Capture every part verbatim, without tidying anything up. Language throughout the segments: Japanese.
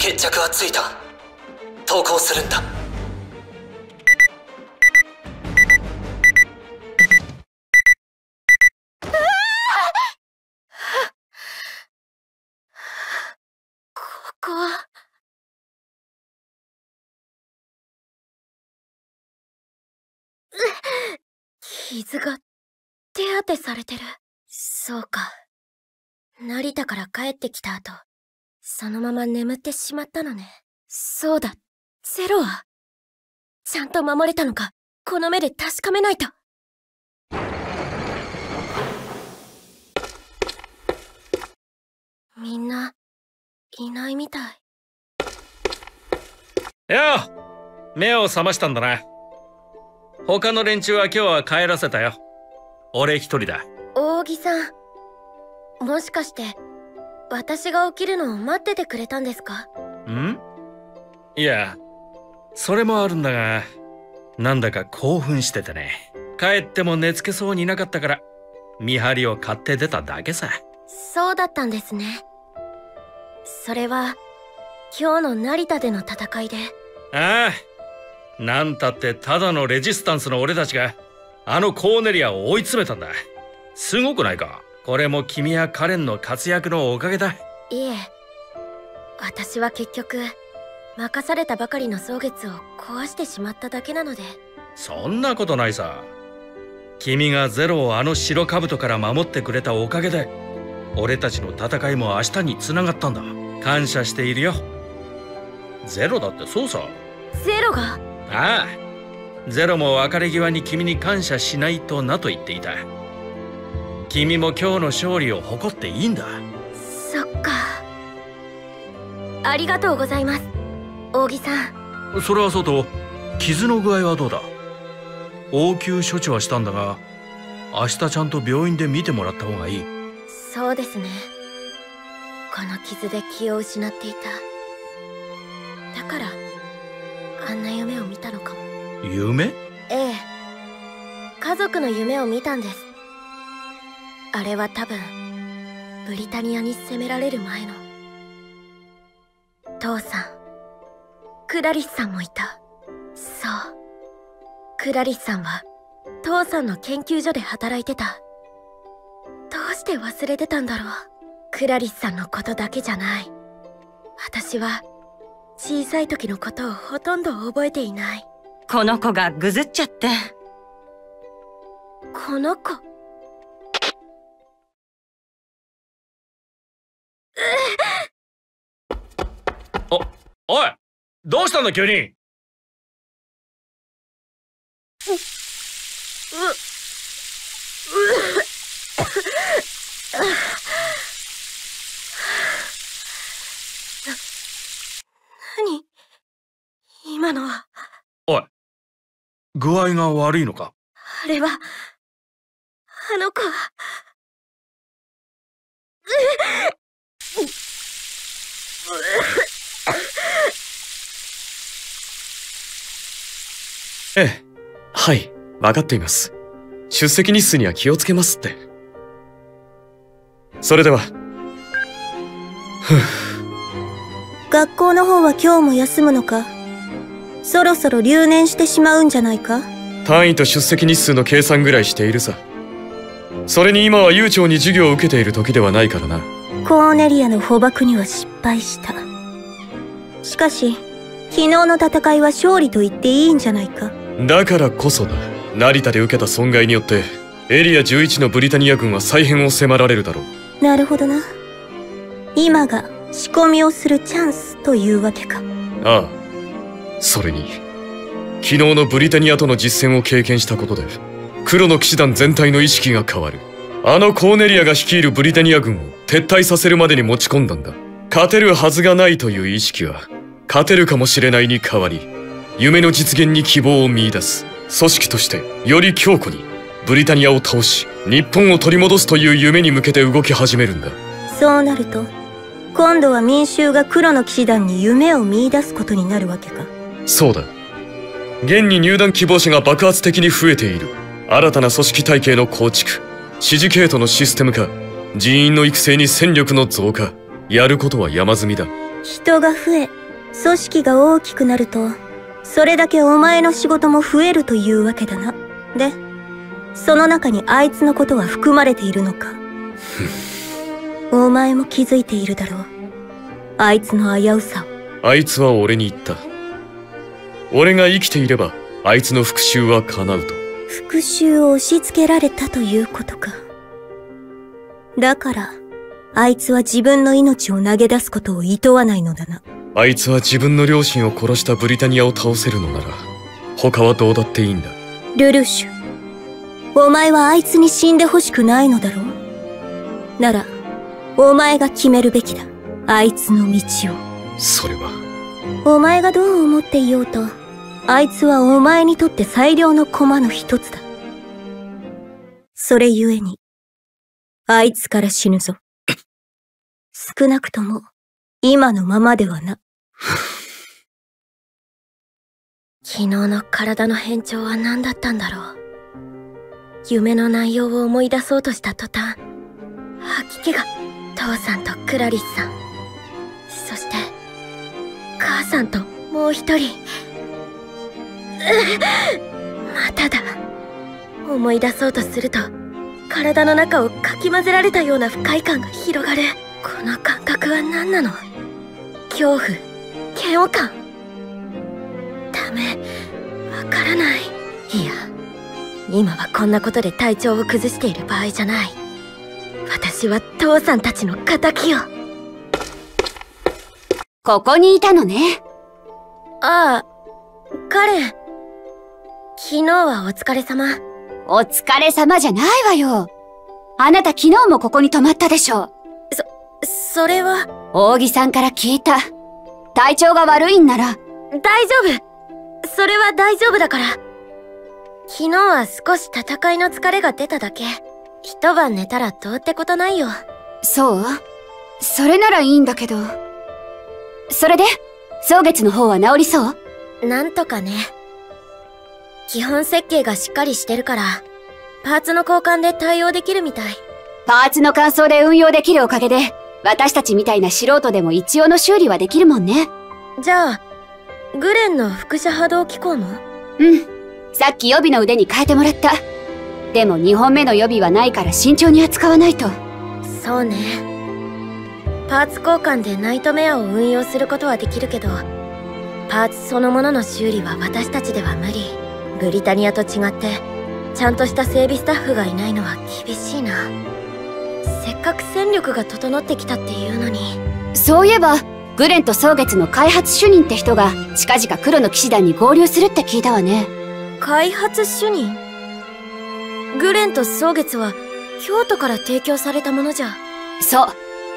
決着はついた。投降するんだ。 ここは傷が手当てされてる。そうか。成田から帰ってきた後、そのまま眠ってしまったのね。そうだ、ゼロはちゃんと守れたのか、この目で確かめないと。みんないないみたい。 よう、目を覚ましたんだな。他の連中は今日は帰らせたよ。俺一人だ。 扇さん、もしかして私が起きるのを待っててくれたんですか？ ん？いや、それもあるんだが、なんだか興奮しててね。帰っても寝つけそうになかったから見張りを買って出ただけさ。 そうだったんですね。それは今日の成田での戦いで。 ああ、なんたってただのレジスタンスの俺たちがあのコーネリアを追い詰めたんだ。すごくないか？これも君やカレンの活躍のおかげだ。 いえ、私は結局任されたばかりの蒼月を壊してしまっただけなので。 そんなことないさ。君がゼロをあの白兜から守ってくれたおかげで俺たちの戦いも明日につながったんだ。感謝しているよ。ゼロだってそうさ。 ゼロが？ ああ、ゼロも別れ際に君に感謝しないとなと言っていた。君も今日の勝利を誇っていいんだ。 そっか。ありがとうございます、扇さん。それはそうと、傷の具合はどうだ？応急処置はしたんだが、明日ちゃんと病院で見てもらった方がいい。 そうですね。この傷で気を失っていた。だからあんな夢を見たのかも。 夢？ ええ、家族の夢を見たんです。あれは多分ブリタニアに攻められる前の。父さん、クラリスさんもいた。そう、クラリスさんは父さんの研究所で働いてた。どうして忘れてたんだろう。クラリスさんのことだけじゃない。私は小さい時のことをほとんど覚えていない。 この子がぐずっちゃって。 この子？ お、おい、どうしたんだ急に。 う、う、う、何？今のは。 おい、具合が悪いのか？ あれは、あの子は。 ええ、はい、分かっています。出席日数には気をつけますって。それでは。ふぅ。 学校の方は今日も休むのか？そろそろ留年してしまうんじゃないか？ 単位と出席日数の計算ぐらいしているさ。それに今は悠長に授業を受けている時ではないからな。 コーネリアの捕獲には失敗した。しかし昨日の戦いは勝利と言っていいんじゃないか。 だからこそだ。成田で受けた損害によってエリアじゅういちのブリタニア軍は再編を迫られるだろう。 なるほどな。今が仕込みをするチャンスというわけか。 ああ、それに昨日のブリタニアとの実戦を経験したことで黒の騎士団全体の意識が変わる。あのコーネリアが率いるブリタニア軍を撤退させるまでに持ち込んだんだ。勝てるはずがないという意識は勝てるかもしれないに変わり、夢の実現に希望を見出す。組織としてより強固にブリタニアを倒し日本を取り戻すという夢に向けて動き始めるんだ。 そうなると今度は民衆が黒の騎士団に夢を見出すことになるわけか。 そうだ。現に入団希望者が爆発的に増えている。新たな組織体系の構築、指示系統のシステム化、人員の育成に戦力の増加、やることは山積みだ。 人が増え、組織が大きくなると、それだけお前の仕事も増えるというわけだな。で、その中にあいつのことは含まれているのか。お前も気づいているだろう。あいつの危うさを。 あいつは俺に言った。俺が生きていれば、あいつの復讐は叶うと。 復讐を押し付けられたということか。だから、あいつは自分の命を投げ出すことを厭わないのだな。 あいつは自分の両親を殺したブリタニアを倒せるのなら、他はどうだっていいんだ。 ルルシュ、お前はあいつに死んでほしくないのだろう。なら、お前が決めるべきだ。あいつの道を。 それは。 お前がどう思っていようと、あいつはお前にとって最良の駒の一つだ。それゆえに、あいつから死ぬぞ。少なくとも、今のままではな。 昨日の体の変調は何だったんだろう。夢の内容を思い出そうとした途端、吐き気が父さんとクラリスさん、そして母さんともう一人。まただ。思い出そうとすると体の中をかき混ぜられたような不快感が広がる。この感覚は何なの？恐怖、嫌悪感。ダメ、わからない。いや、今はこんなことで体調を崩している場合じゃない。私は父さんたちの敵よ。 ここにいたのね。 ああ、カレン。昨日はお疲れ様。 お疲れ様じゃないわよ。あなた昨日もここに泊まったでしょ。 そ、それは。 扇さんから聞いた。体調が悪いんなら。 大丈夫。それは大丈夫だから。昨日は少し戦いの疲れが出ただけ。一晩寝たらどうってことないよ。 そう？それならいいんだけど。それで蒼月の方は治りそう？ なんとかね。基本設計がしっかりしてるから、パーツの交換で対応できるみたい。 パーツの乾燥で運用できるおかげで、私たちみたいな素人でも一応の修理はできるもんね。 じゃあ、グレンの輻射波動機構も？ うん。さっき予備の腕に変えてもらった。でもにほんめの予備はないから慎重に扱わないと。 そうね。パーツ交換でナイトメアを運用することはできるけど、パーツそのものの修理は私たちでは無理。ブリタニアと違って、ちゃんとした整備スタッフがいないのは厳しいな。せっかく戦力が整ってきたっていうのに。 そういえば、グレンと蒼月の開発主任って人が近々黒の騎士団に合流するって聞いたわね。 開発主任？グレンと蒼月は京都から提供されたものじゃ。 そう。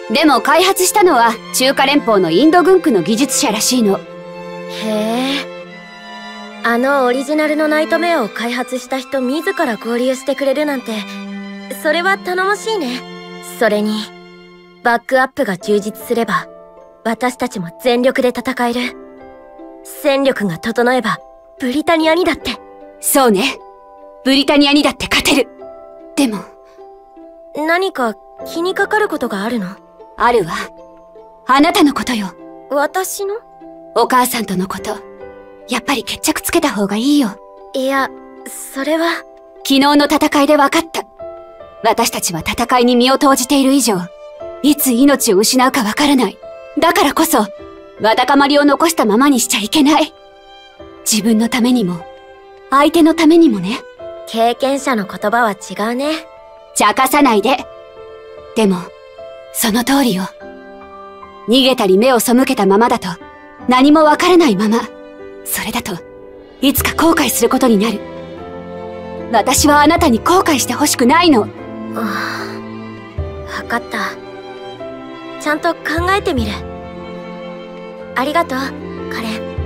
でも開発したのは中華連邦のインド軍区の技術者らしいの。 へえ。あのオリジナルのナイトメアを開発した人自ら合流してくれるなんて、それは頼もしいね。それに、バックアップが充実すれば、私たちも全力で戦える。戦力が整えば、ブリタニアにだって。 そうね。ブリタニアにだって勝てる。でも。 何か気にかかることがあるの？ あるわ。あなたのことよ。 私の？ お母さんとのこと。やっぱり決着つけた方がいいよ。 いや、それは。 昨日の戦いで分かった。私たちは戦いに身を投じている以上、いつ命を失うか分からない。だからこそ、わだかまりを残したままにしちゃいけない。自分のためにも、相手のためにもね。 経験者の言葉は違うね。 茶化さないで。でも、その通りよ。逃げたり目を背けたままだと、何もわからないまま。それだと、いつか後悔することになる。私はあなたに後悔してほしくないの。 ああ、わかった。ちゃんと考えてみる。ありがとう、カレン。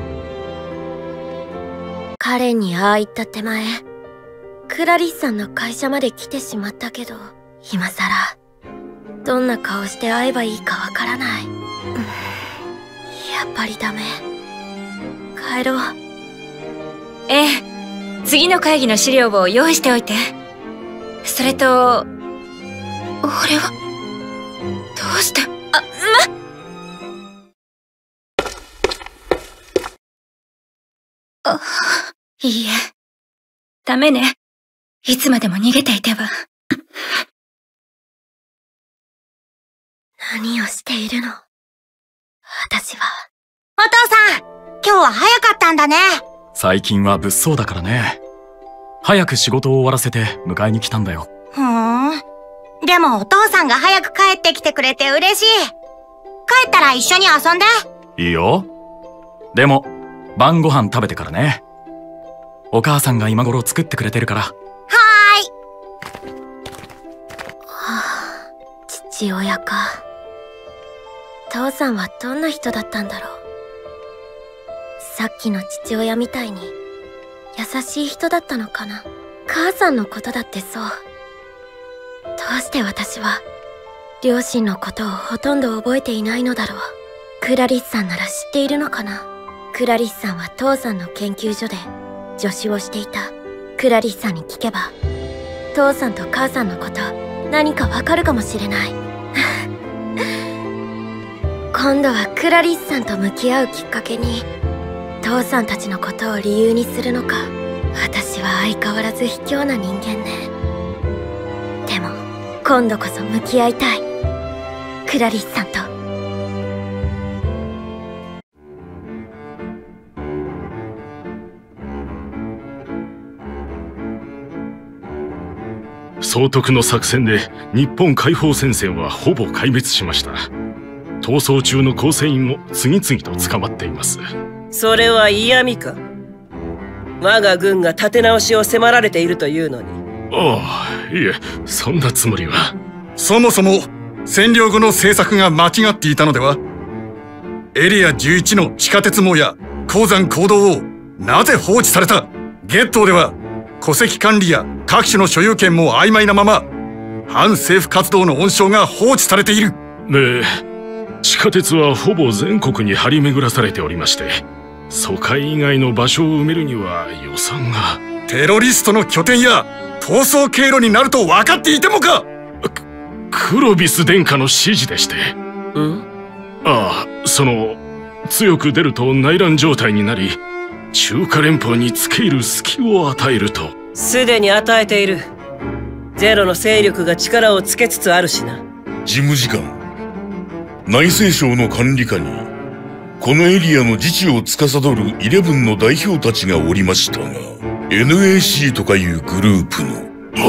カレンにああ言った手前、クラリスさんの会社まで来てしまったけど、今さら、どんな顔して会えばいいかわからない。うん、やっぱりダメ。帰ろう。 ええ、次の会議の資料を用意しておいて。それと、俺は、どうして、あ、ま、 あ、いいえ。ダメね。いつまでも逃げていては。 何をしているの？私は。 お父さん、今日は早かったんだね。 最近は物騒だからね。早く仕事を終わらせて迎えに来たんだよ。 ふーん。でもお父さんが早く帰ってきてくれて嬉しい。帰ったら一緒に遊んで。 いいよ。でも晩ご飯食べてからね。お母さんが今頃作ってくれてるから。はーい。 はあ、父親か。父さんはどんな人だったんだろう。さっきの父親みたいに優しい人だったのかな。母さんのことだってそう。どうして私は両親のことをほとんど覚えていないのだろう。クラリスさんなら知っているのかな。クラリスさんは父さんの研究所で助手をしていた。クラリスさんに聞けば父さんと母さんのこと何かわかるかもしれない。今度はクラリスさんと向き合うきっかけに父さんたちのことを理由にするのか。私は相変わらず卑怯な人間ね。でも今度こそ向き合いたい、クラリスさんと。 総督の作戦で日本解放戦線はほぼ壊滅しました。逃走中の構成員も次々と捕まっています。 それは嫌味か。我が軍が立て直しを迫られているというのに。 ああ、いえ、そんなつもりは。 そもそも占領後の政策が間違っていたのでは。エリアじゅういちの地下鉄網や鉱山坑道をなぜ放置された。ゲットーでは戸籍管理や各種の所有権も曖昧なまま反政府活動の温床が放置されている。 で、地下鉄はほぼ全国に張り巡らされておりまして、疎開以外の場所を埋めるには予算が。 テロリストの拠点や逃走経路になると分かっていてもか。 クロビス殿下の指示でして。 ん？ ああ、その強く出ると内乱状態になり中華連邦に付け入る隙を与えると。 すでに与えている。ゼロの勢力が力をつけつつあるしな。 事務次官、内政省の管理下にこのエリアの自治を司るイレブンの代表たちがおりましたが、 エヌエーシー とかいうグループの。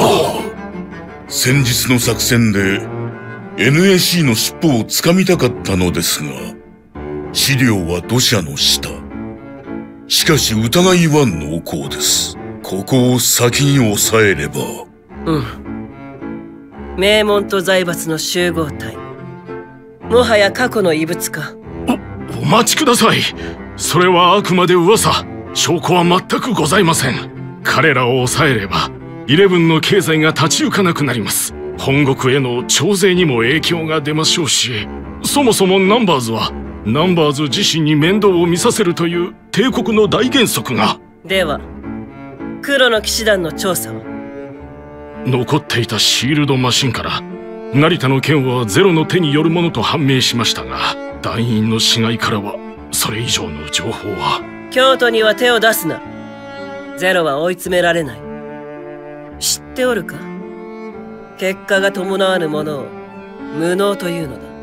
先日の作戦で エヌエーシー の尻尾をつかみたかったのですが、資料は土砂の下。しかし疑いは濃厚です。ここを先に抑えれば。 うん。名門と財閥の集合体。もはや過去の遺物か。 お、お待ちください。それはあくまで噂。証拠は全くございません。彼らを抑えればイレブンの経済が立ち行かなくなります。本国への徴税にも影響が出ましょうし、そもそもナンバーズはナンバーズ自身に面倒を見させるという帝国の大原則が。 では黒の騎士団の調査は。 残っていたシールドマシンから成田の剣はゼロの手によるものと判明しましたが、団員の死骸からはそれ以上の情報は。 京都には手を出すな。ゼロは追い詰められない。知っておるか。結果が伴わぬものを無能というのだ。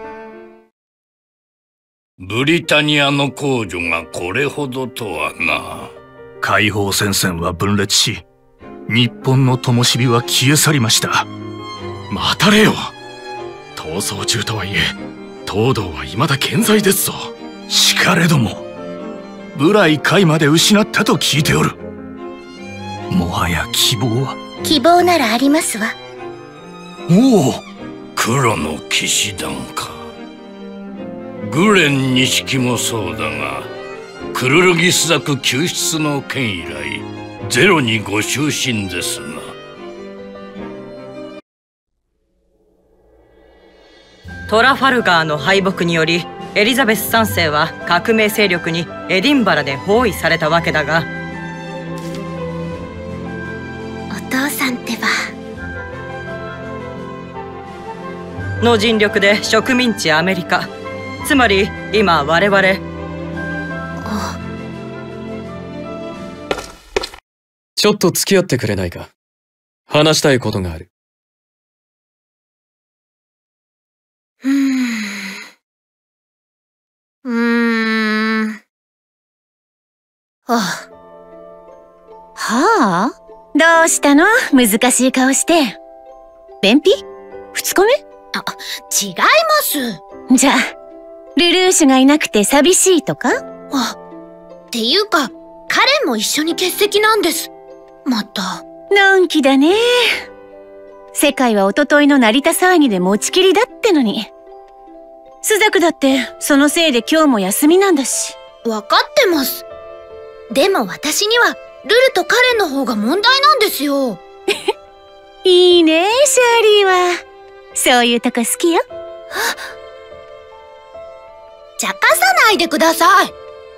ブリタニアの工女がこれほどとはな。 解放戦線は分裂し、日本の灯火は消え去りました。 待たれよ。逃走中とはいえ東堂は未だ健在ですぞ。 しかれども部来甲斐まで失ったと聞いておる。もはや希望は。 希望ならありますわ。 おお、 黒の騎士団か。グレン錦もそうだが、クルルギスザク救出の件以来ゼロにご就寝ですな。 トラファルガーの敗北によりエリザベスさんせいは革命勢力にエディンバラで包囲されたわけだが、 お父さんってばの尽力で植民地アメリカ、つまり今我々 ちょっと付き合ってくれないか。話したいことがある。 うーん。うーん。はあ。はあ？どうしたの？難しい顔して。便秘？二日目？あ、違います。じゃあ、ルルーシュがいなくて寂しいとか？あ、っていうか、カレンも一緒に欠席なんです。また。のんきだね。世界はおとといの成田騒ぎで持ちきりだってのに。スザクだってそのせいで今日も休みなんだし。わかってます。でも私にはルルとカレンの方が問題なんですよ。いいね、シャーリーは。そういうとこ好きよ。茶化さないでください。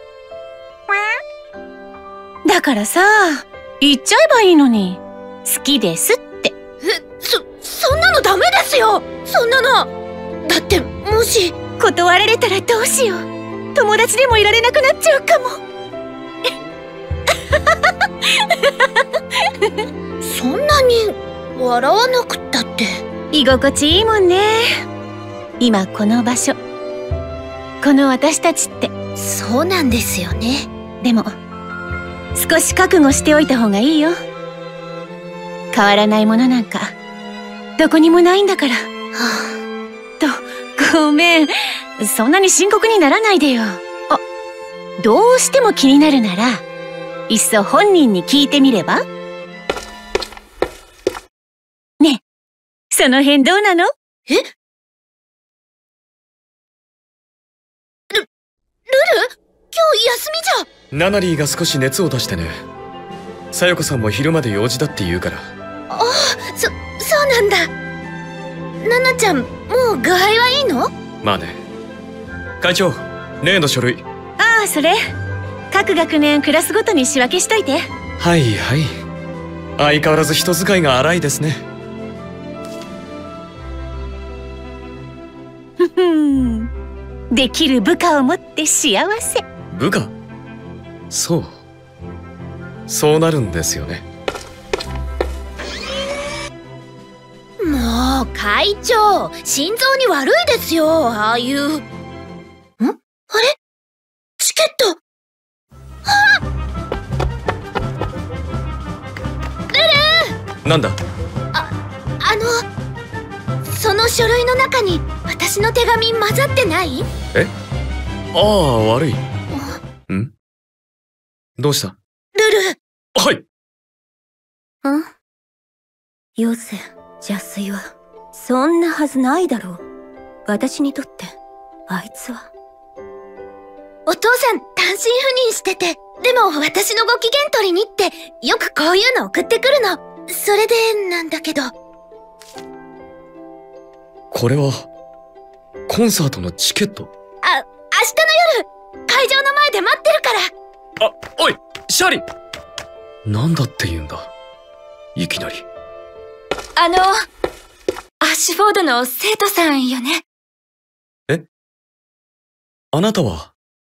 だからさ、言っちゃえばいいのに。好きですって。え、そ、そんなのダメですよ。そんなの。だってもし断られたらどうしよう。友達でもいられなくなっちゃうかも。そんなに笑わなくったって居心地いいもんね。今この場所、この私たちって。そうなんですよね。でも少し覚悟しておいた方がいいよ。変わらないものなんかどこにもないんだから。はあ、と、ごめん。そんなに深刻にならないでよ。あ、どうしても気になるならいっそ本人に聞いてみれば？ねえ、その辺どうなの？え？ル、ルル？今日休みじゃ。 ナナリーが少し熱を出してね。さよこさんも昼まで用事だって言うから。 ああ、そ、そうなんだ。ナナちゃん、もう具合はいいの？ まあね。会長、例の書類。 ああ、それ。各学年クラスごとに仕分けしといて。 はいはい。相変わらず人使いが荒いですね。 ふふん。できる部下を持って幸せ。 部下？そう。そうなるんですよね。 もう会長、心臓に悪いですよ、ああいう。ん？あれ？チケット。はあ！ルル！ なんだ？ あ、あの、その書類の中に私の手紙混ざってない？ え？ああ、悪い。ん？どうした？ ルル！ はい。 ん？よせ、邪推は。そんなはずないだろう。私にとってあいつは。 お父さん単身赴任してて、でも私のご機嫌取りにってよくこういうの送ってくるの。それでなんだけど。 これはコンサートのチケット？ あ、明日の夜会場の前で待ってるから。 あ、おいシャーリー、なんだって言うんだいきなり。 あのアッシュフォードの生徒さんよね？ え？あなたは？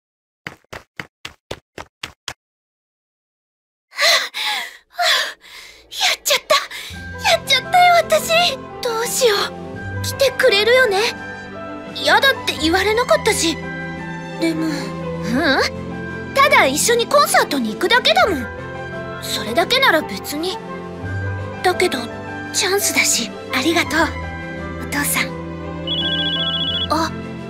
やっちゃったやっちゃったよ私。どうしよう。来てくれるよね？嫌だって言われなかったし。でも、うん、ただ一緒にコンサートに行くだけだもん。それだけなら別に。だけどチャンスだし、ありがとうお父さん。あ、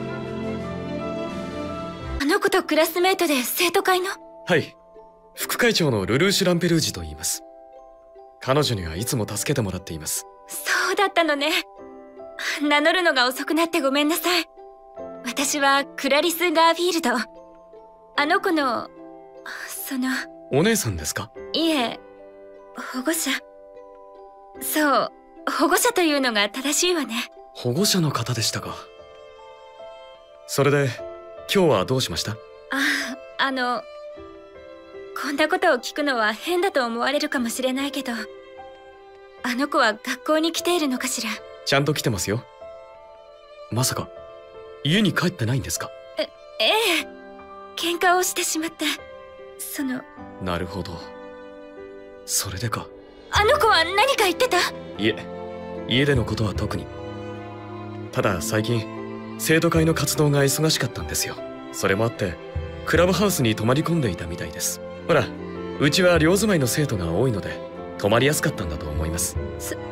あの子とクラスメートで生徒会の？ はい、副会長のルルーシュ・ランペルージュと言います。彼女にはいつも助けてもらっています。 そうだったのね。名乗るのが遅くなってごめんなさい。私はクラリス・ガーフィールド。あの子のそのお姉さんですか？ いえ、保護者。そう、保護者というのが正しいわね。 保護者の方でしたか。それで今日はどうしました？ ああ、あのこんなことを聞くのは変だと思われるかもしれないけど、あの子は学校に来ているのかしら？ ちゃんと来てますよ。まさか家に帰ってないんですか？ え、ええ、喧嘩をしてしまって。そのなるほど。 それでか。 あの子は何か言ってた？ いえ、家でのことは特に。ただ最近生徒会の活動が忙しかったんですよ。それもあってクラブハウスに泊まり込んでいたみたいです。ほら、うちは寮住まいの生徒が多いので泊まりやすかったんだと思います。 そ、そう。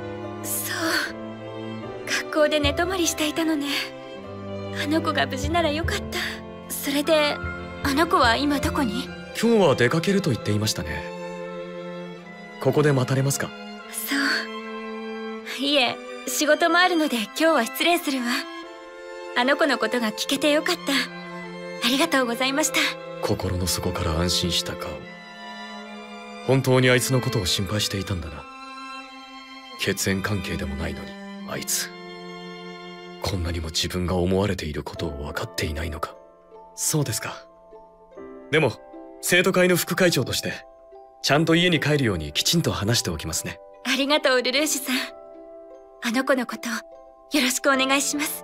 学校で寝泊まりしていたのね。あの子が無事ならよかった。それであの子は今どこに？ 今日は出かけると言っていましたね。ここで待たれますか？ そう。いえ、仕事もあるので今日は失礼するわ。あの子のことが聞けてよかった。ありがとうございました。 心の底から安心した顔。本当にあいつのことを心配していたんだな。血縁関係でもないのに、あいつ。こんなにも自分が思われていることを分かっていないのか。そうですか。でも、生徒会の副会長として、ちゃんと家に帰るようにきちんと話しておきますね。 ありがとう、ルルーシュさん。あの子のこと、よろしくお願いします。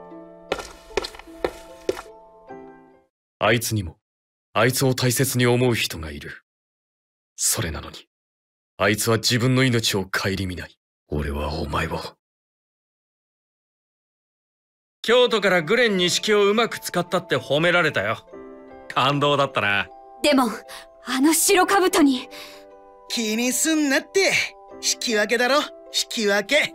あいつにも、あいつを大切に思う人がいる。それなのに、あいつは自分の命を顧みない。俺はお前を。 京都からグレン錦をうまく使ったって褒められたよ。感動だったな。 でも、あの白兜に。 気にすんなって。引き分けだろ、引き分け。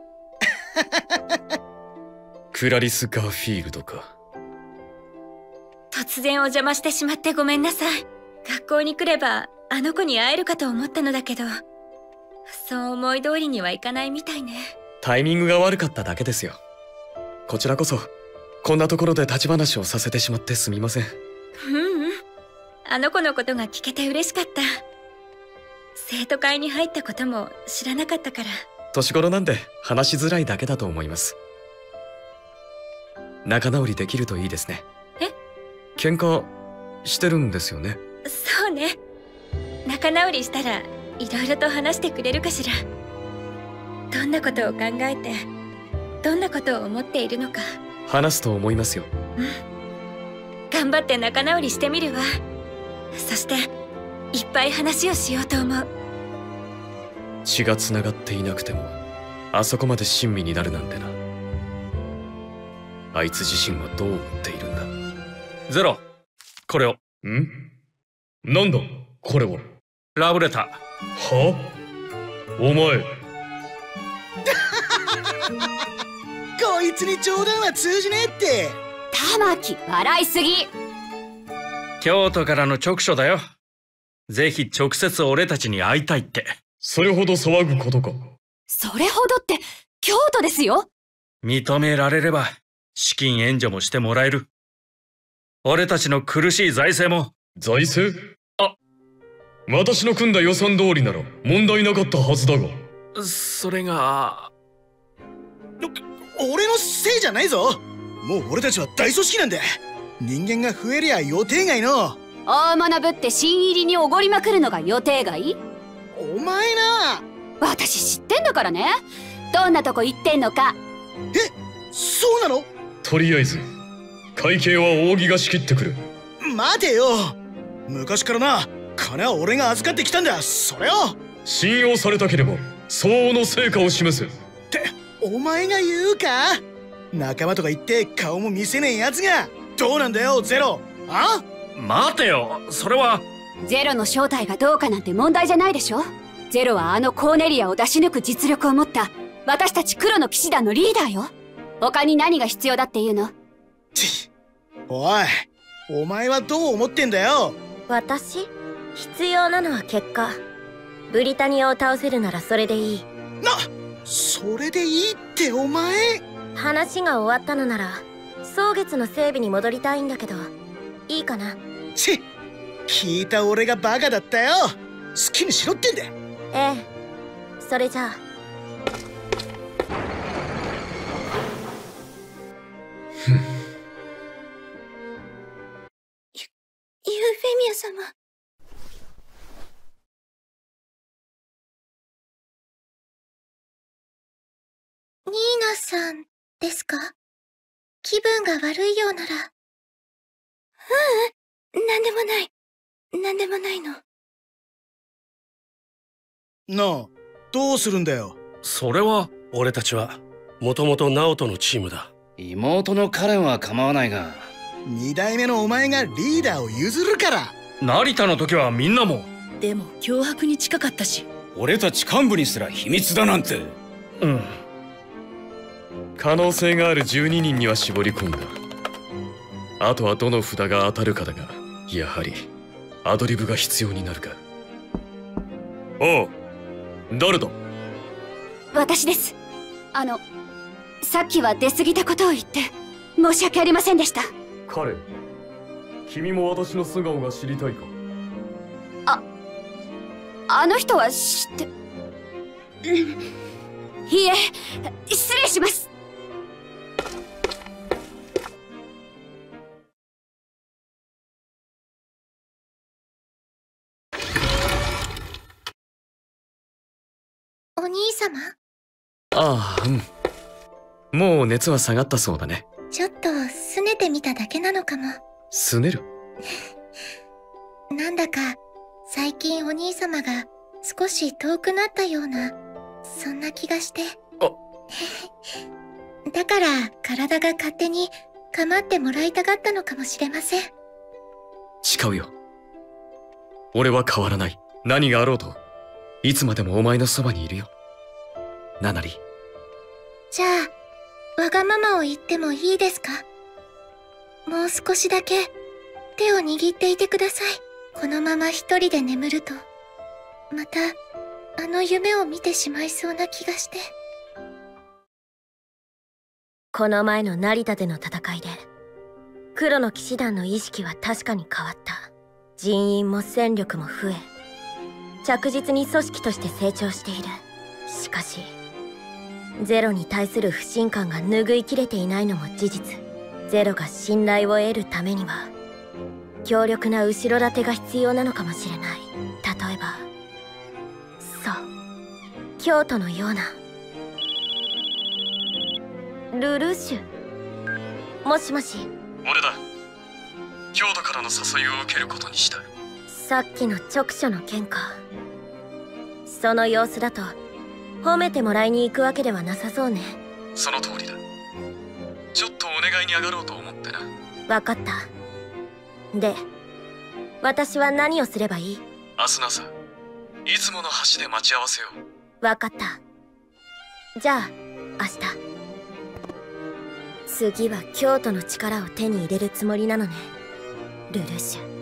クラリス・ガーフィールドか。 突然お邪魔してしまってごめんなさい。学校に来ればあの子に会えるかと思ったのだけど、そう思い通りにはいかないみたいね。 タイミングが悪かっただけですよ。こちらこそ、こんなところで立ち話をさせてしまってすみません。 うんうん。あの子のことが聞けて嬉しかった。生徒会に入ったことも知らなかったから。 年頃なんで話しづらいだけだと思います。仲直りできるといいですね。 え？ 喧嘩してるんですよね。 そうね。仲直りしたらいろいろと話してくれるかしら。どんなことを考えて、どんなことを思っているのか。 話すと思いますよ。 うん。頑張って仲直りしてみるわ。そしていっぱい話をしようと思う。 血がつながっていなくてもあそこまで親身になるなんてな。あいつ自身はどう思っているんだ。 ゼロ、これを。 ん？なんだこれは。 ラブレター。 は？お前。 こいつに冗談は通じねえって。 玉木、笑いすぎ。 京都からの直書だよ。ぜひ直接俺たちに会いたいって。 それほど騒ぐことか。 それほどって京都ですよ。 認められれば資金援助もしてもらえる。俺たちの苦しい財政も。 財政？あ、私の組んだ予算通りなら問題なかったはずだが。 それが俺のせいじゃないぞ。もう俺たちは大組織なんだ。人間が増えりゃ予定外の。 大物ぶって新入りにおごりまくるのが予定外？ お前な。 私知ってんだからね。どんなとこ行ってんのか。 え、そうなの？ とりあえず会計は扇が仕切ってくる。 待てよ。昔からな、金は俺が預かってきたんだ。それを信用されたければ相応の成果を示せ。 ってお前が言うか？仲間とか言って顔も見せねえやつが。どうなんだよゼロ。あ？ 待てよ、それは。 ゼロの正体がどうかなんて問題じゃないでしょ。ゼロはあのコーネリアを出し抜く実力を持った私たち黒の騎士団のリーダーよ。他に何が必要だっていうの？ おい、お前はどう思ってんだよ。 私？必要なのは結果。ブリタニアを倒せるならそれでいい。 な、それでいいってお前。 話が終わったのなら蒼月の整備に戻りたいんだけど、いいかな？ ちっ、聞いた俺がバカだったよ。好きにしろってんだ。 ええ、それじゃあ。 ユーフェミア様。ニーナさんですか？気分が悪いようなら。ううん、なんでもない。なんでもないの。 なあ、どうするんだよ。 それは俺たちはもともとナオトのチームだ。 妹のカレンは構わないが、 二代目のお前がリーダーを譲るから。 成田の時はみんなも。 でも脅迫に近かったし。 俺たち幹部にすら秘密だなんて。 うん。 可能性があるじゅうににんには絞り込んだ。あとはどの札が当たるかだが、やはりアドリブが必要になるか。おう、誰だ？ 私です。あの、さっきは出過ぎたことを言って申し訳ありませんでした。 彼、君も私の素顔が知りたいか？ あ、あの人は知って、うん、いえ、失礼します。 お兄様？ ああ、うん。もう熱は下がったそうだね。 ちょっと拗ねてみただけなのかも。 拗ねる？ なんだか最近お兄様が少し遠くなったような、そんな気がして。だから体が勝手に構ってもらいたがったのかもしれません。 誓うよ。俺は変わらない。何があろうといつまでもお前のそばにいるよ、ナナリ。 じゃあわがままを言ってもいいですか？もう少しだけ手を握っていてください。このまま一人で眠るとまたあの夢を見てしまいそうな気がして。 この前の成田での戦いで黒の騎士団の意識は確かに変わった。人員も戦力も増え、着実に組織として成長している。しかしゼロに対する不信感が拭いきれていないのも事実。ゼロが信頼を得るためには強力な後ろ盾が必要なのかもしれない。例えばそう京都のような。ルルーシュ、もしもし。 俺だ。京都からの誘いを受けることにした。 さっきの直書の件か。その様子だと褒めてもらいに行くわけではなさそうね。 その通りだ。ちょっとお願いに上がろうと思ってな。 わかった。で、私は何をすればいい？ 明日の朝、いつもの橋で待ち合わせよう。 わかった。じゃあ明日。次は京都の力を手に入れるつもりなのね、ルルシュ。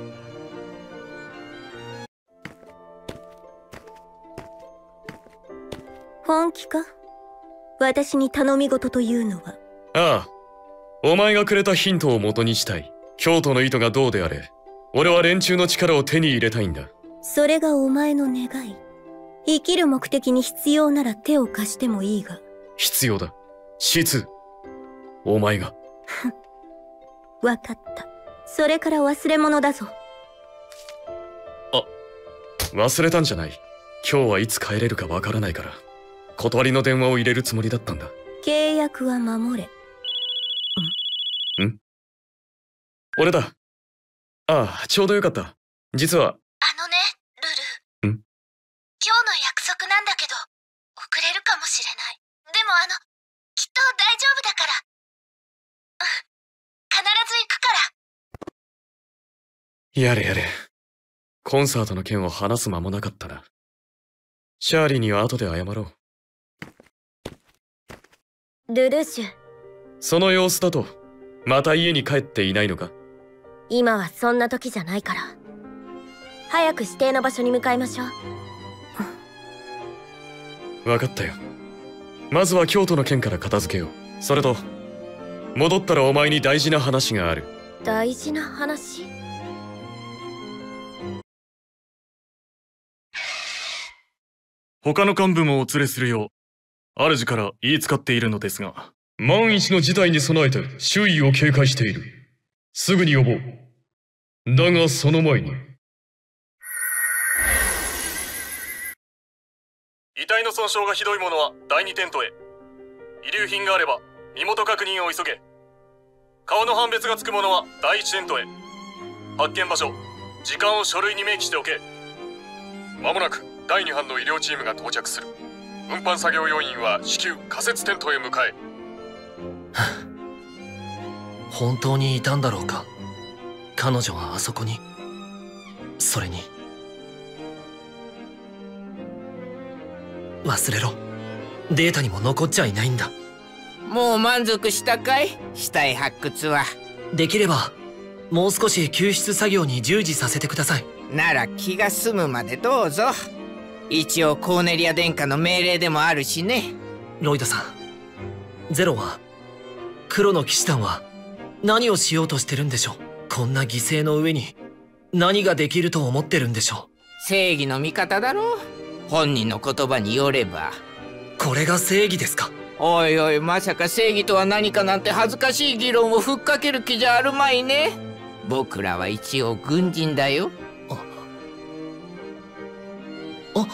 本気か？私に頼み事というのは。 ああ、お前がくれたヒントを元にしたい。京都の意図がどうであれ、俺は連中の力を手に入れたいんだ。 それがお前の願い。生きる目的に必要なら手を貸してもいいが。 必要だ。シツ、お前が。 わかった。それから忘れ物だぞ。 あ、忘れたんじゃない。今日はいつ帰れるかわからないから、断りの電話を入れるつもりだったんだ。 契約は守れ。 ん？ん？俺だ。ああ、ちょうどよかった。実は。 あのね、ルル。 ん？ 今日の約束なんだけど、遅れるかもしれない。でもあの、きっと大丈夫だから。うん。必ず行くから。 やれやれ。コンサートの件を話す間もなかったな。シャーリーには後で謝ろう。 ルルーシュ。 その様子だと、また家に帰っていないのか？ 今はそんな時じゃないから。早く指定の場所に向かいましょう。わかったよ。まずは京都の件から片付けよう。それと、戻ったらお前に大事な話がある。 大事な話？ 他の幹部もお連れするよう主から言いつかっているのですが。 万一の事態に備えて周囲を警戒している。すぐに呼ぼう。だがその前に。 遺体の損傷がひどいものはだいにテントへ。遺留品があれば身元確認を急げ。顔の判別がつくものはだいいちテントへ。発見場所、時間を書類に明記しておけ。まもなくだいに班の医療チームが到着する。運搬作業要員は至急仮設テントへ向かえ。 本当にいたんだろうか、彼女はあそこに。それに忘れろ、データにも残っちゃいないんだ。 もう満足したかい、死体発掘は。 できればもう少し救出作業に従事させてください。 なら気が済むまでどうぞ。一応コーネリア殿下の命令でもあるしね。 ロイドさん、ゼロは、黒の騎士団は何をしようとしてるんでしょう。こんな犠牲の上に何ができると思ってるんでしょう。正義の味方だろう。本人の言葉によれば。 これが正義ですか。 おいおい、まさか正義とは何かなんて恥ずかしい議論をふっかける気じゃあるまいね。僕らは一応軍人だよ。ああ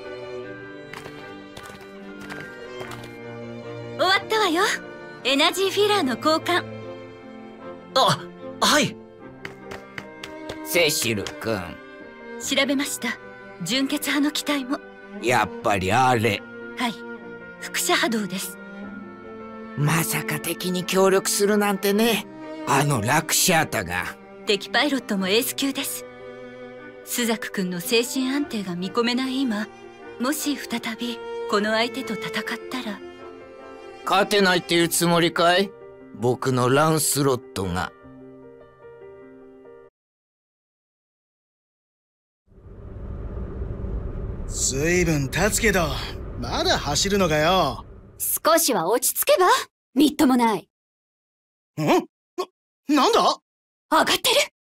終わったわよ。エナジーフィラーの交換。 あ、はい。 セシル君、 調べました。純血派の機体も。 やっぱりあれ。 はい、輻射波動です。 まさか敵に協力するなんてね。あのラクシャータが。 敵パイロットもエース級です。スザク君の精神安定が見込めない今、もし再びこの相手と戦ったら。 勝てないっていうつもりかい？僕のランスロットが。 ずいぶん経つけど、まだ走るのかよ。 少しは落ち着けば？みっともない。 ん？な、なんだ？ 上がって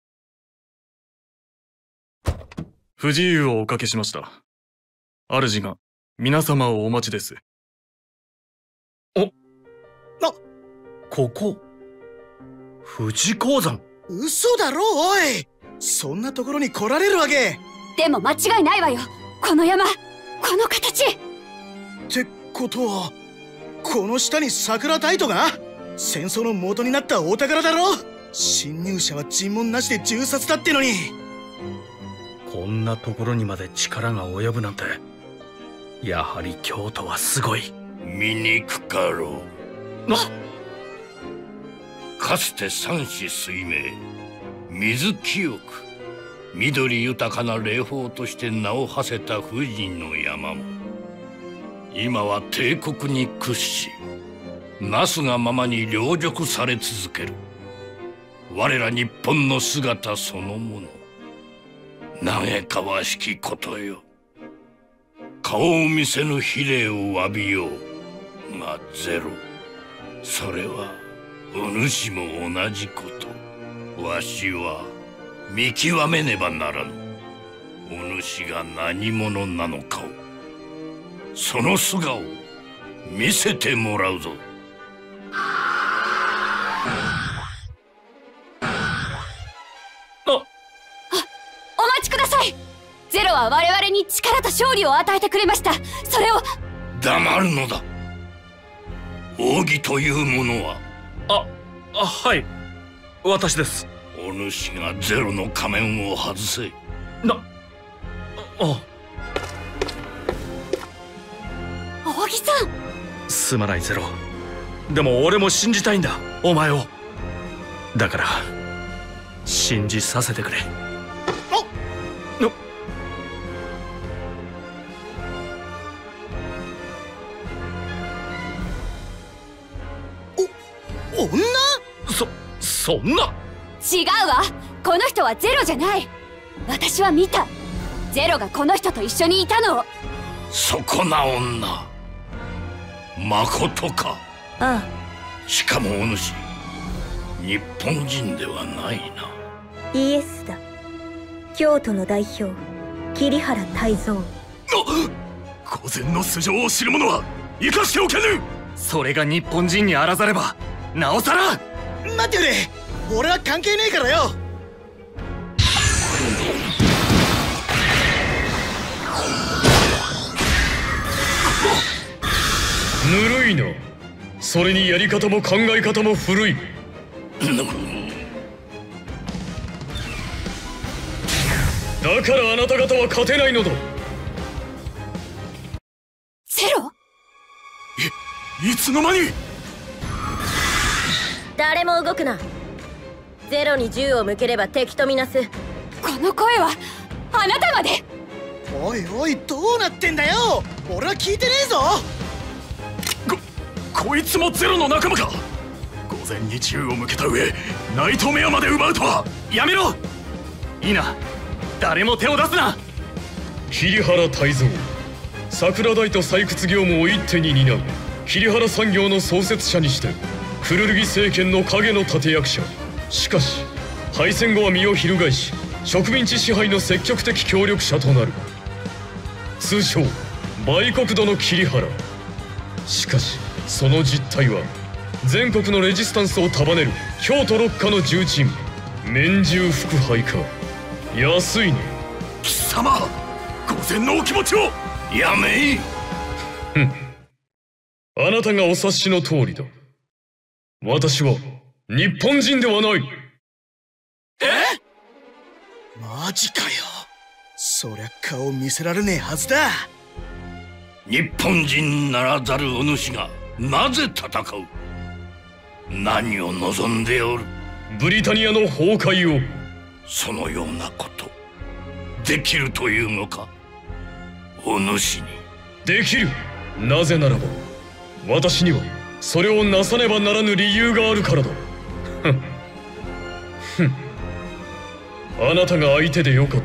る。 不自由をおかけしました。主が皆様をお待ちです。 お、あ、ここ富士鉱山。 嘘だろおい、そんなところに来られるわけ。 でも間違いないわよ、この山、この形。 ってことはこの下に桜大都が戦争の元になったお宝だろ。侵入者は尋問なしで銃殺だってのに。 こんなところにまで力が及ぶなんて、やはり京都はすごい。 醜かろう。なかつて三子水明、水清く緑豊かな霊峰として名を馳せた富士の山も、今は帝国に屈し、なすがままに凌辱され続ける我ら日本の姿そのもの。嘆かわしきことよ。顔を見せぬ非礼を詫びようがゼロ。それはお主も同じこと。わしは見極めねばならぬ。お主が何者なのかを、その素顔を見せてもらうぞ。 お待ちください。ゼロは我々に力と勝利を与えてくれました。それを。 黙るのだ。奥義というものは。 あ、あ、はい、私です。 お主がゼロの仮面を外せ。 な、あ、 扇さん。 すまないゼロ。でも俺も信じたいんだ、お前を。だから信じさせてくれ。 女？ そ、そんな。 違うわ。この人はゼロじゃない。私は見た。ゼロがこの人と一緒にいたのを。 そこな女、まことか？ ああ。 しかもお主、日本人ではないな。 イエスだ。京都の代表、桐原泰造。 御前の素性を知る者は生かしておけぬ。 それが日本人にあらざればなおさら。 待ってくれ、俺は関係ねえからよ。 ぬるいな。それにやり方も考え方も古い。だからあなた方は勝てないのだ。 いつの間に。 誰も動くな。ゼロに銃を向ければ敵とみなす。 この声はあなたまで。 おいおい、どうなってんだよ。俺は聞いてねえぞ。 ここいつもゼロの仲間か。午前に銃を向けた上ナイトメアまで奪うとは。 やめろ。いいな、誰も手を出すな。 桐原泰造、桜大と採掘業務を一手に担う桐原産業の創設者にしてクルルギ政権の影の立役者。しかし敗戦後は身を翻し植民地支配の積極的協力者となる。通称売国土の桐原。しかしその実態は全国のレジスタンスを束ねる京都六課の重鎮免獣腹配下安いね。 貴様、御前のお気持ちをやめい。 ふん、あなたがお察しの通りだ。私は日本人ではない。 え？マジかよ。そりゃ顔見せられねえはずだ。 日本人ならざるお主がなぜ戦う？何を望んでおる？ ブリタニアの崩壊を。 そのようなことできるというのか？お主に。 できる。なぜならば私にはそれをなさねばならぬ理由があるからだ。ふんふん、あなたが相手でよかった。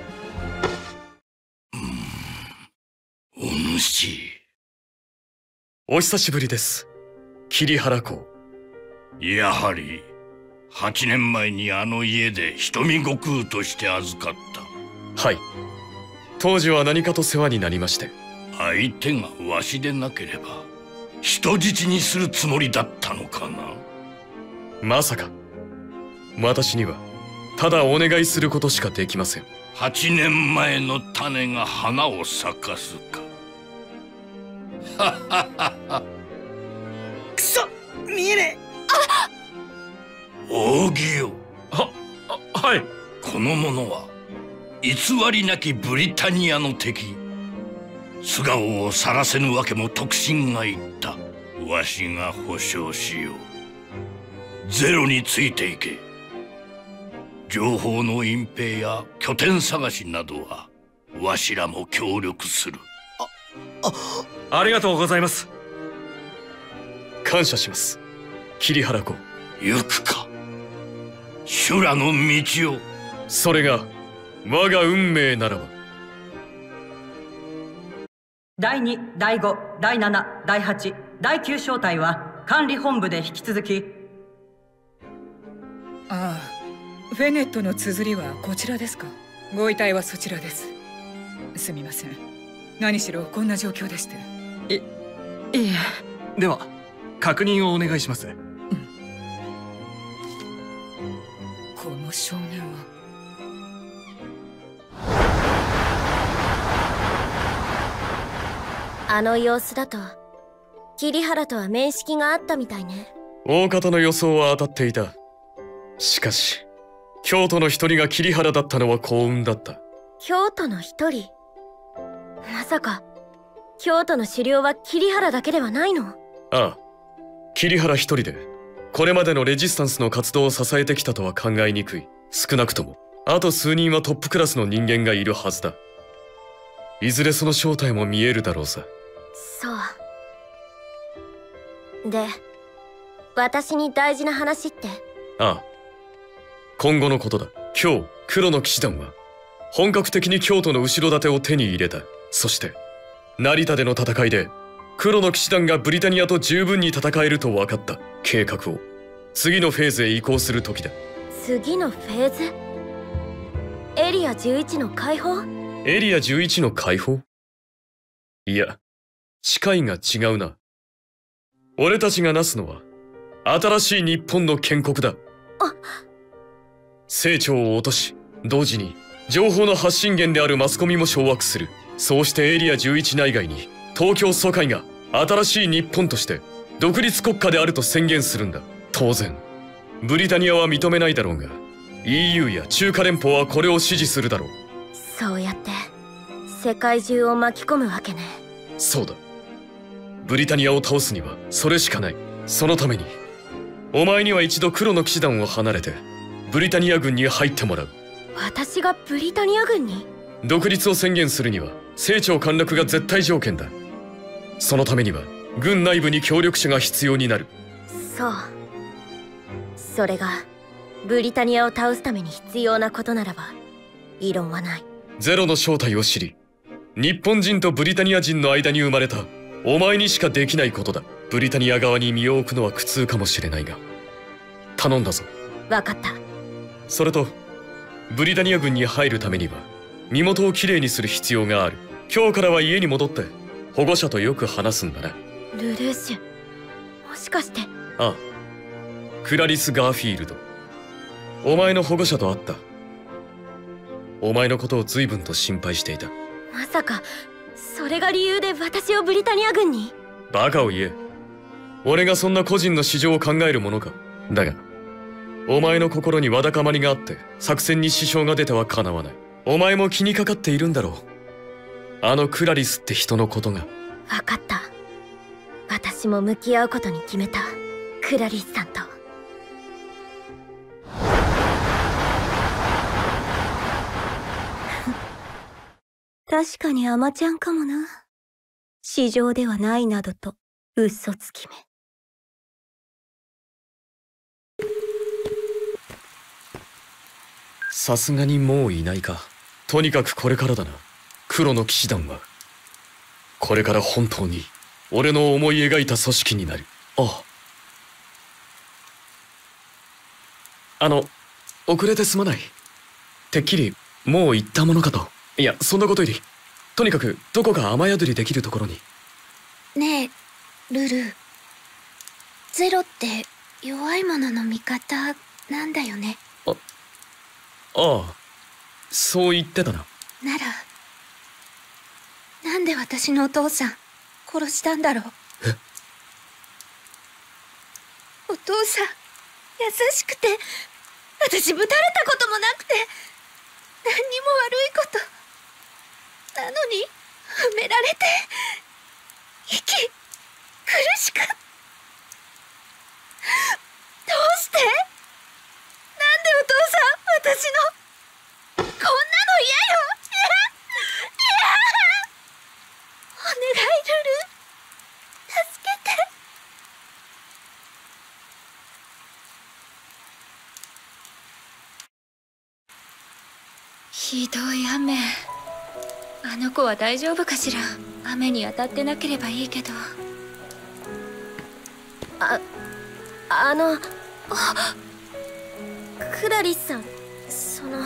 お主。 お久しぶりです、桐原公。 やはりはちねんまえにあの家で瞳悟空として預かった。 はい、当時は何かと世話になりまして。 相手がわしでなければ人質にするつもりだったのかな？ まさか。私にはただお願いすることしかできません。 はちねんまえの種が花を咲かすか。はははは。 くそ、見えねえ。扇よ。 は、はい。 この者は偽りなきブリタニアの敵。素顔を晒せぬわけも特進が言った。わしが保証しよう。ゼロについていけ。情報の隠蔽や拠点探しなどはわしらも協力する。 あ、あ、ありがとうございます。 感謝します、桐原公。 行くか、修羅の道を。 それが我が運命ならば。 だいに、だいご、だいなな、だいはち、だいきゅう小隊は管理本部で引き続き。 ああ、フェネットの綴りはこちらですか？ご遺体はそちらです。すみません、何しろこんな状況でして。 い、いいえ。では確認をお願いします。うん、 この少年は。 あの様子だと桐原とは面識があったみたいね。 大方の予想は当たっていた。しかし京都の一人が桐原だったのは幸運だった。 京都の一人？まさか京都の首領は桐原だけではないの？ ああ、桐原一人でこれまでのレジスタンスの活動を支えてきたとは考えにくい。少なくともあと数人はトップクラスの人間がいるはずだ。いずれその正体も見えるだろうさ。 そうで、私に大事な話って？ ああ、今後のことだ。今日黒の騎士団は本格的に京都の後ろ盾を手に入れた。そして成田での戦いで黒の騎士団がブリタニアと十分に戦えると分かった。計画を次のフェーズへ移行する時だ。 次のフェーズ？エリアじゅういちの解放？ エリアじゅういちの解放？いや、誓いが違うな。俺たちがなすのは新しい日本の建国だ。清張を落とし、同時に情報の発信源であるマスコミも掌握する。そうしてエリアじゅういち内外に東京租界が新しい日本として独立国家であると宣言するんだ。当然ブリタニアは認めないだろうが イーユー や中華連邦はこれを支持するだろう。 そうやって世界中を巻き込むわけね。 そうだ。 ブリタニアを倒すにはそれしかない。そのためにお前には一度黒の騎士団を離れてブリタニア軍に入ってもらう。 私がブリタニア軍に？ 独立を宣言するには成長陥落が絶対条件だ。そのためには軍内部に協力者が必要になる。 そう。それがブリタニアを倒すために必要なことならば異論はない。 ゼロの正体を知り、日本人とブリタニア人の間に生まれたお前にしかできないことだ。ブリタニア側に身を置くのは苦痛かもしれないが頼んだぞ。 分かった。 それとブリタニア軍に入るためには身元をきれいにする必要がある。今日からは家に戻って保護者とよく話すんだな。 ルルーシュ、もしかして。 ああ、クラリス・ガーフィールド、お前の保護者と会った。お前のことを随分と心配していた。 まさかそれが理由で私をブリタニア軍に？ バカを言え。俺がそんな個人の事情を考えるものか。だがお前の心にわだかまりがあって作戦に支障が出てはかなわない。お前も気にかかっているんだろう、あのクラリスって人のことが。 分かった。私も向き合うことに決めた。クラリスさんと。 確かにアマちゃんかもな。市場ではないなどと嘘つきめ。 さすがにもういないか。とにかくこれからだな。黒の騎士団はこれから本当に俺の思い描いた組織になる。ああ、あの遅れてすまない。てっきりもう行ったものかと。いや、そんなことよりとにかくどこか雨宿りできるところに。 ねえルル、ゼロって弱い者の味方なんだよね。 ああ、そう言ってたな。 ならなんで私のお父さん殺したんだろう。 え？ お父さん優しくて、私ぶたれたこともなくて何にも悪いことなのに埋められて息苦しく。どうして？なんでお父さん私のこんなの嫌よ。いやいや、お願いルル、助けて。 ひどい雨。あの子は大丈夫かしら。雨に当たってなければいいけど。 あ、あのあクラリスさん、そのうわ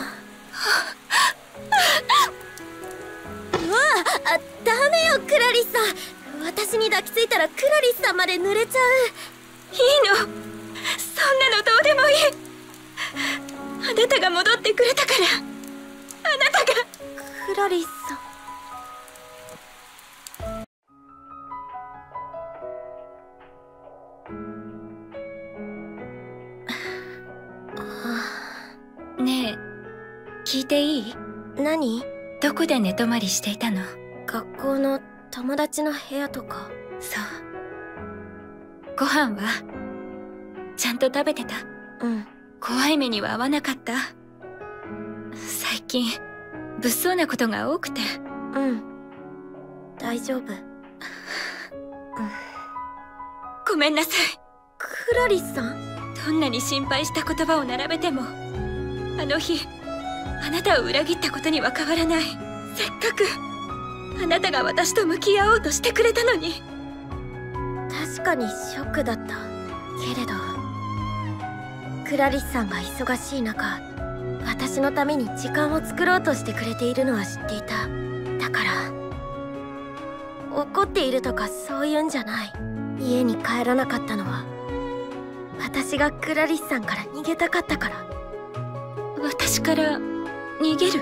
あ、ダメよクラリスさん。私に抱きついたらクラリスさんまで濡れちゃう。 いいの、そんなのどうでもいい。あなたが戻ってくれたから。あなたが。 クラリスさん。 ねえ、聞いていい？ 何？ どこで寝泊まりしていたの？ 学校の友達の部屋とか。 そう。ご飯はちゃんと食べてた？ うん。 怖い目には遭わなかった？最近物騒なことが多くて。 うん、大丈夫。 ごめんなさい。 クラリスさん？ どんなに心配した言葉を並べても、あの日あなたを裏切ったことには変わらない。せっかくあなたが私と向き合おうとしてくれたのに。 確かにショックだったけれど、クラリスさんが忙しい中、私のために時間を作ろうとしてくれているのは知っていた。だから怒っているとかそういうんじゃない。家に帰らなかったのは私がクラリスさんから逃げたかったから。 私から逃げる？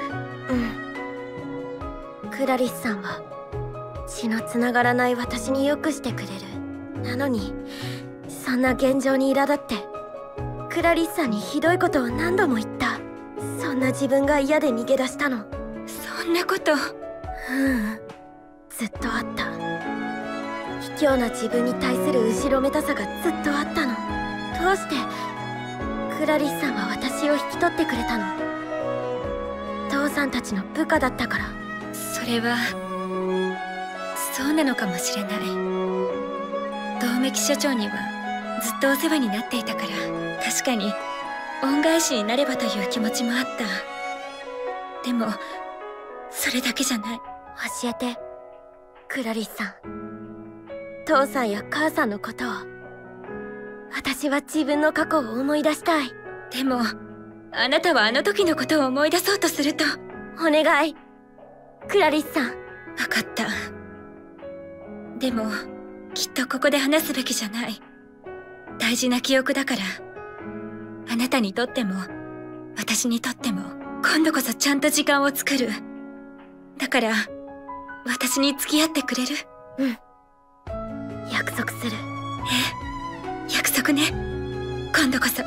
うん。クラリスさんは血のつながらない私によくしてくれる。なのにそんな現状に苛立ってクラリスさんにひどいことを何度も言った。そんな自分が嫌で逃げ出したの。 そんなこと。 うん、ずっとあった。 卑怯な自分に対する後ろめたさがずっとあったの。どうしてクラリスさんは私を引き取ってくれたの？父さんたちの部下だったから。 それはそうなのかもしれない。百目鬼所長にはずっとお世話になっていたから、確かに恩返しになればという気持ちもあった。でもそれだけじゃない。 教えてクラリスさん。父さんや母さんのことを。私は自分の過去を思い出したい。 でもあなたはあの時のことを思い出そうとすると。 お願いクラリスさん。 分かった。でもきっとここで話すべきじゃない。大事な記憶だから。あなたにとっても私にとっても今度こそちゃんと時間を作る。だから私に付き合ってくれる？ うん、約束する。 ええ、約束ね。今度こそ。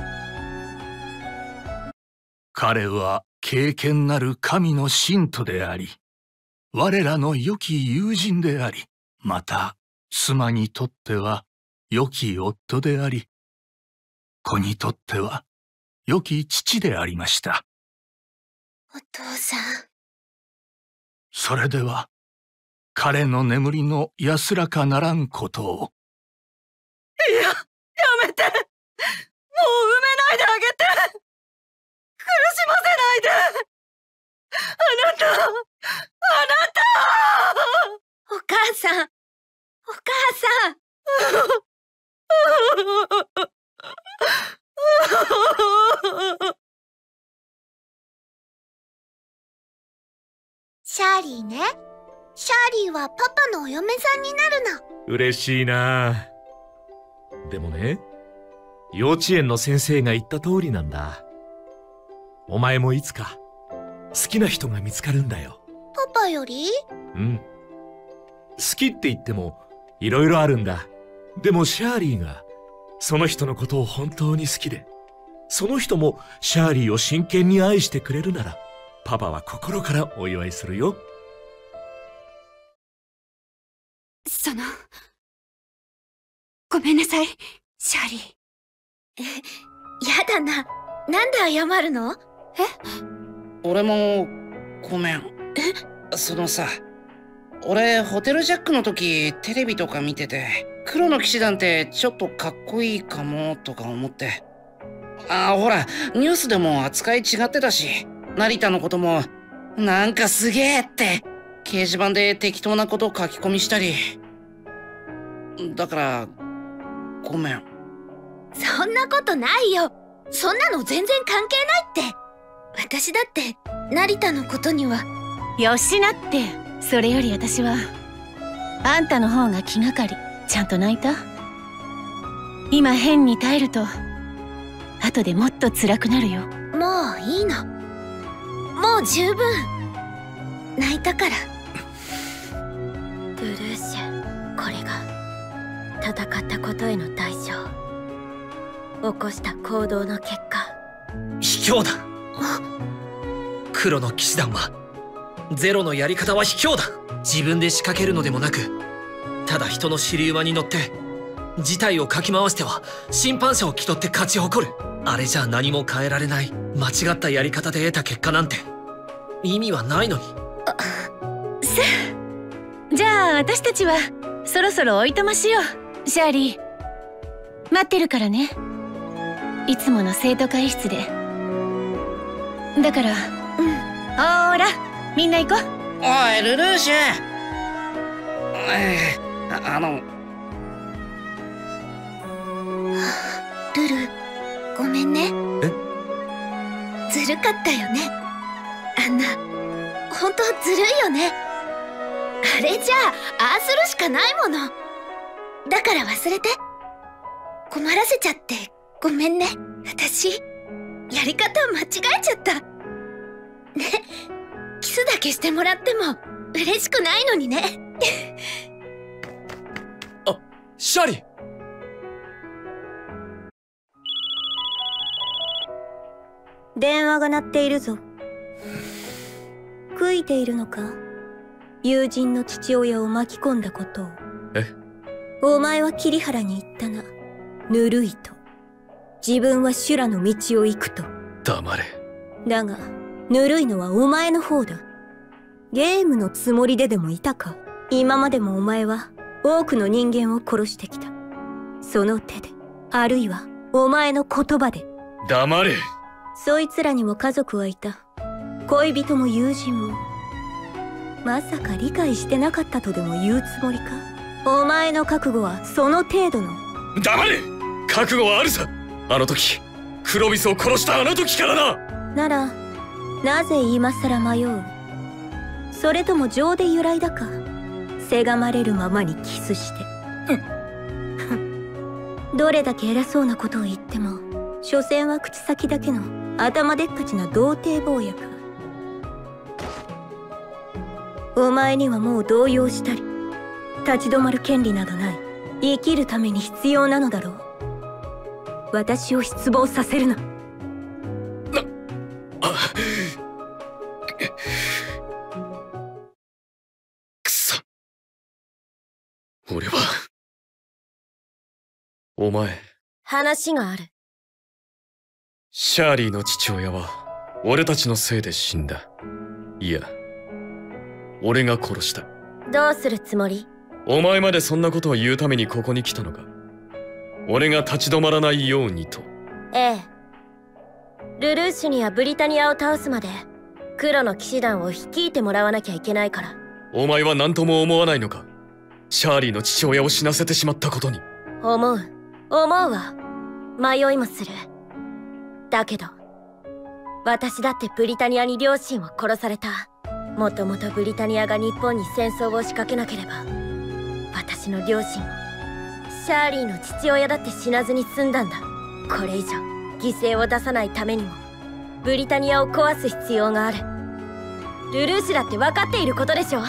彼は敬虔なる神の信徒であり、我らの良き友人であり、また妻にとっては良き夫であり、子にとっては良き父でありました。 お父さん。 それでは彼の眠りの安らかならんことを。 いや、やめて。もう埋めないであげて。苦しませないで。あなた、あなた。 お母さん、お母さん。シャーリーね。シャーリーはパパのお嫁さんになるの。 嬉しいな。でもね、幼稚園の先生が言った通りなんだ。お前もいつか好きな人が見つかるんだよ。 パパより？ うん。好きって言ってもいろいろあるんだ。でもシャーリーがその人のことを本当に好きで、その人もシャーリーを真剣に愛してくれるなら、パパは心からお祝いするよ。 その、ごめんなさい、シャーリー。 え、やだな。なんで謝るの？え？ 俺もごめん。え？そのさ、俺ホテルジャックの時テレビとか見てて、黒の騎士団ってちょっとかっこいいかもとか思って。ああ、ほらニュースでも扱い違ってたし、成田のこともなんかすげえって掲示板で適当なこと書き込みしたり。だからごめん。 そんなことないよ。そんなの全然関係ないって。私だって成田のことには。 よしなって。それより私はあんたの方が気がかり。ちゃんと泣いた？今変に耐えると後でもっと辛くなるよ。 もういいの。もう十分泣いたから。 ルルーシュ、これが戦ったことへの代償。起こした行動の結果。 卑怯だ。黒の騎士団はゼロのやり方は卑怯だ。自分で仕掛けるのでもなく、ただ人の尻馬に乗って事態をかき回しては審判者を気取って勝ち誇る。あれじゃ何も変えられない間違ったやり方で得た結果なんて意味はないのに。 さあ、じゃあ私たちはそろそろおいとましよう。シャーリー待ってるからね。いつもの生徒会室で。だから、うん、ほーらみんな行こう。 おいルルーシュ、えー、あのルル、ごめんね。 え？ ずるかったよね。あんな本当ずるいよね。あれじゃあああするしかないもの。だから忘れて。困らせちゃってごめんね。私やり方間違えちゃったね。キスだけしてもらっても嬉しくないのにね。 あ、シャーリー。 電話が鳴っているぞ。悔いているのか？友人の父親を巻き込んだことを。 え？ お前は桐原に言ったな。ぬるいと。自分は修羅の道を行くと。 黙れ。 だが、ぬるいのはお前の方だ。ゲームのつもりででもいたか。今までもお前は多くの人間を殺してきた。その手で、あるいはお前の言葉で。 黙れ。 そいつらにも家族はいた。恋人も友人も。まさか理解してなかったとでも言うつもりか。お前の覚悟はその程度の。 黙れ。覚悟はあるさ。あの時クロビスを殺したあの時からな。 ならなぜ今さら迷う。それとも情で由来だか。せがまれるままにキスして、うん、どれだけ偉そうなことを言っても所詮は口先だけの頭でっかちな童貞坊やか。お前にはもう動揺したり立ち止まる権利などない。生きるために必要なのだろう。私を失望させるな。なあくそ。俺はお前。 話がある。 シャーリーの父親は俺たちのせいで死んだ。いや、俺が殺した。 どうするつもり？ お前までそんなことを言うためにここに来たのか。俺が立ち止まらないようにと。 ええ。ルルーシュにはブリタニアを倒すまで黒の騎士団を率いてもらわなきゃいけないから。 お前は何とも思わないのか。シャーリーの父親を死なせてしまったことに。 思う思うわ。迷いもする。だけど私だってブリタニアに両親を殺された。もともとブリタニアが日本に戦争を仕掛けなければ私の両親もシャーリーの父親だって死なずに済んだんだ。これ以上犠牲を出さないためにもブリタニアを壊す必要がある。ルルーシュだって分かっていることでしょ。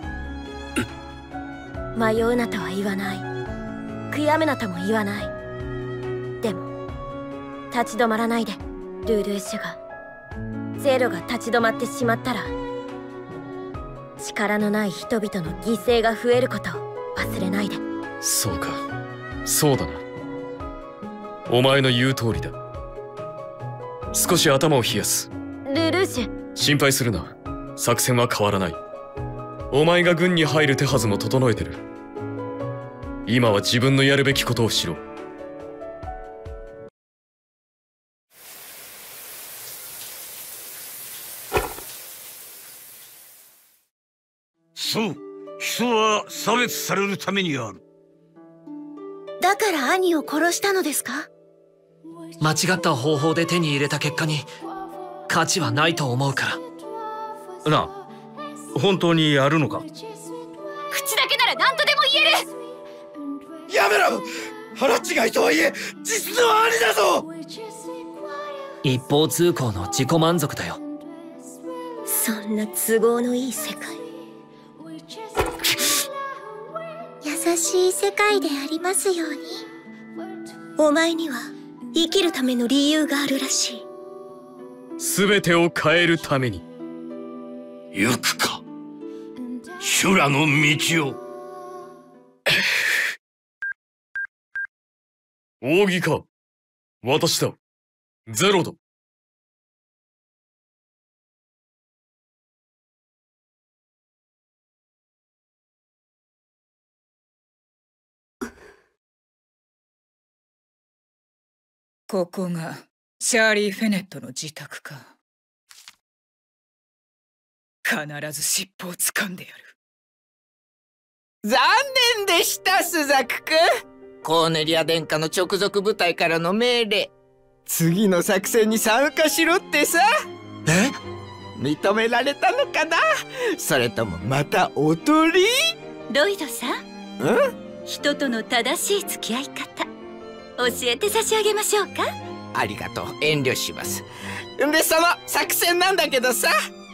迷うなとは言わない。悔やむなとも言わない。でも立ち止まらないで。ルルーシュがゼロが立ち止まってしまったら力のない人々の犠牲が増えることを忘れないで。 そうか、そうだな。お前の言う通りだ。少し頭を冷やす。 ルルーシュ、 心配するな。作戦は変わらない。お前が軍に入る手はずも整えてる。今は自分のやるべきことをしろ。 そう、人は差別されるためにある。 だから兄を殺したのですか？ 間違った方法で手に入れた結果に価値はないと思うから。 なあ、本当にやるのか？ 口だけなら何とでも言える。 やめろ！腹違いとはいえ実の兄だぞ。 一方通行の自己満足だよ。 そんな都合のいい世界。 優しい世界でありますように。 お前には生きるための理由があるらしい。 全てを変えるために。 行くか、修羅の道を。 扇か。私だ。ゼロだ。 ここがシャーリー・フェネットの自宅か。必ず尻尾を掴んでやる。 残念でした、スザク君。コーネリア殿下の直属部隊からの命令。次の作戦に参加しろってさ。 え？ 認められたのかな？それともまたおとり？ ロイドさん、 うん？ 人との正しい付き合い方教えて差し上げましょうか。 ありがとう、遠慮します。で、その作戦なんだけどさ。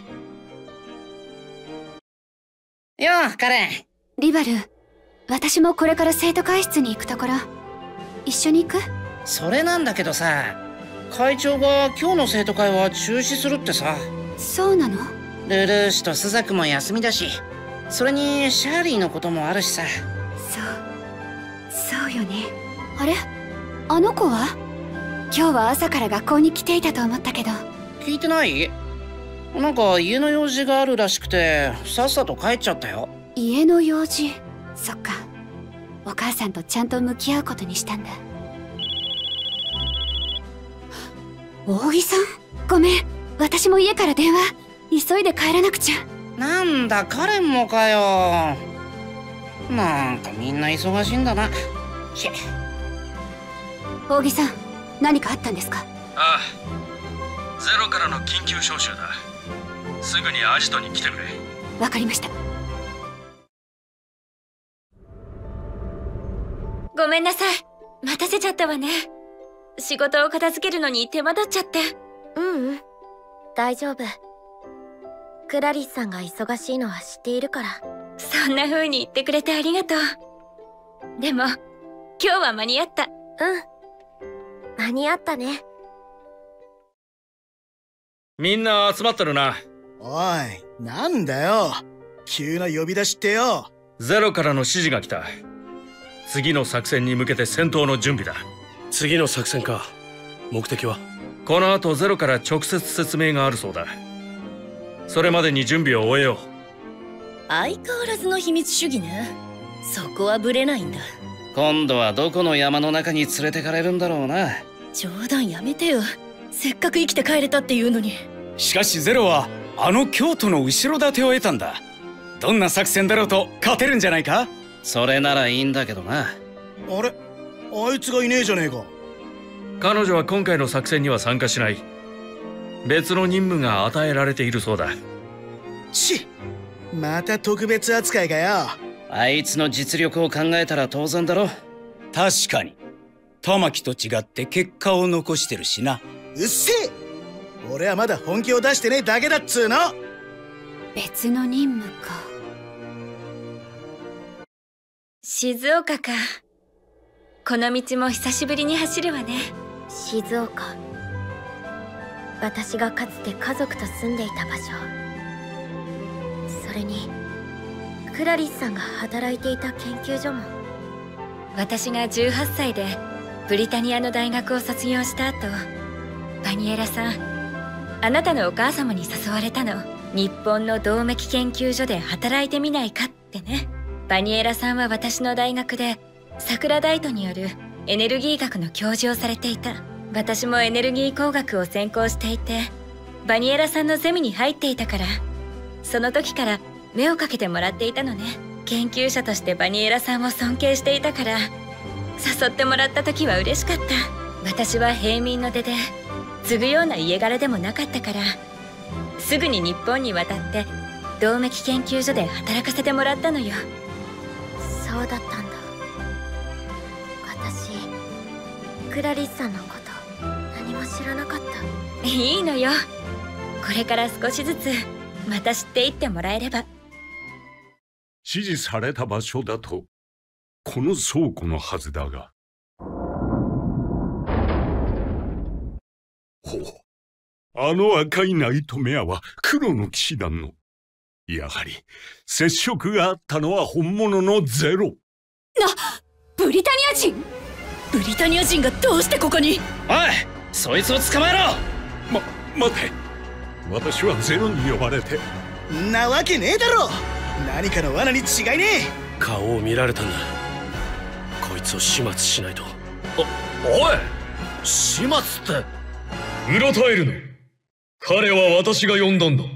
よう、カレン。 リバル、私もこれから生徒会室に行くところ。一緒に行く？ それなんだけどさ、会長が今日の生徒会は中止するってさ。 そうなの？ ルルーシュとスザクも休みだし、それにシャーリーのこともあるしさ。 そう。 よね。あれ、あの子は？今日は朝から学校に来ていたと思ったけど。 聞いてない？なんか家の用事があるらしくてさっさと帰っちゃったよ。 家の用事？そっか。お母さんとちゃんと向き合うことにしたんだ。大木さん、ごめん。私も家から電話。急いで帰らなくちゃ。 なんだカレンもかよ。なんかみんな忙しいんだな。し大木さん、何かあったんですか？ ああ、ゼロからの緊急招集だ。すぐにアジトに来てくれ。 わかりました。 ごめんなさい。待たせちゃったわね。仕事を片付けるのに手間取っちゃって。 ううん、大丈夫。クラリスさんが忙しいのは知っているから。 そんな風に言ってくれてありがとう。でも今日は間に合った。 うん、間に合ったね。 みんな集まってるな。 おい、なんだよ急な呼び出しってよ。 ゼロからの指示が来た。次の作戦に向けて戦闘の準備だ。 次の作戦か。目的は？ この後ゼロから直接説明があるそうだ。それまでに準備を終えよう。 相変わらずの秘密主義ね。そこはブレないんだ。 今度はどこの山の中に連れてかれるんだろうな。 冗談やめてよ。せっかく生きて帰れたっていうのに。 しかしゼロはあの京都の後ろ盾を得たんだ。どんな作戦だろうと勝てるんじゃないか。 それならいいんだけどな。 あれ、あいつがいねえじゃねえか。 彼女は今回の作戦には参加しない。別の任務が与えられているそうだ。 ち、また特別扱いかよ。 あいつの実力を考えたら当然だろ。 確かに玉木と違って結果を残してるしな。 うっせえ、俺はまだ本気を出してねえだけだっつーの。 別の任務か。 静岡か。この道も久しぶりに走るわね。 静岡、私がかつて家族と住んでいた場所。それにクラリスさんが働いていた研究所も。 私がじゅうはっさいでブリタニアの大学を卒業した後、バニエラさん、あなたのお母様に誘われたの。日本の動脈研究所で働いてみないかってね。バニエラさんは私の大学で桜大都によるエネルギー学の教授をされていた。私もエネルギー工学を専攻していて、バニエラさんのゼミに入っていたから、その時から目をかけてもらっていたのね。研究者としてバニエラさんを尊敬していたから、誘ってもらった時は嬉しかった。私は平民の出で継ぐような家柄でもなかったから、すぐに日本に渡って動脈研究所で働かせてもらったのよ。 そうだったんだ。私クラリスさんのこと何も知らなかった。 いいのよ。これから少しずつまた知っていってもらえれば。 指示された場所だとこの倉庫のはずだが。ほう、あの赤いナイトメアは黒の騎士団の。やはり接触があったのは本物のゼロ。 な、ブリタニア人？ブリタニア人がどうしてここに？ おい、そいつを捕まえろ。 ま、待て。私はゼロに呼ばれて。 んなわけねえだろ。何かの罠に違いねえ。 顔を見られたんだ。こいつを始末しないと。 お、おい、始末って。 うろたえるの。彼は私が呼んだんだ。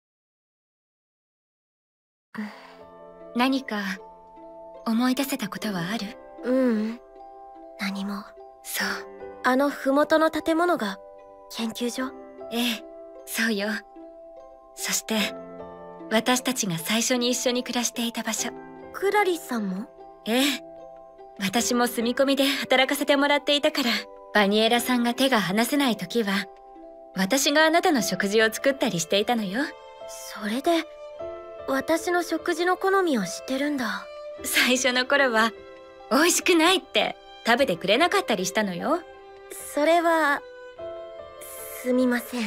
何か思い出せたことはある？ ううん、何も。 そう。 あの麓の建物が研究所？ ええ、そうよ。そして私たちが最初に一緒に暮らしていた場所。 クラリスさんも？ ええ、私も住み込みで働かせてもらっていたから。バニエラさんが手が離せない時は私があなたの食事を作ったりしていたのよ。 それで私の食事の好みを知ってるんだ。 最初の頃は美味しくないって食べてくれなかったりしたのよ。 それはすみません。 違う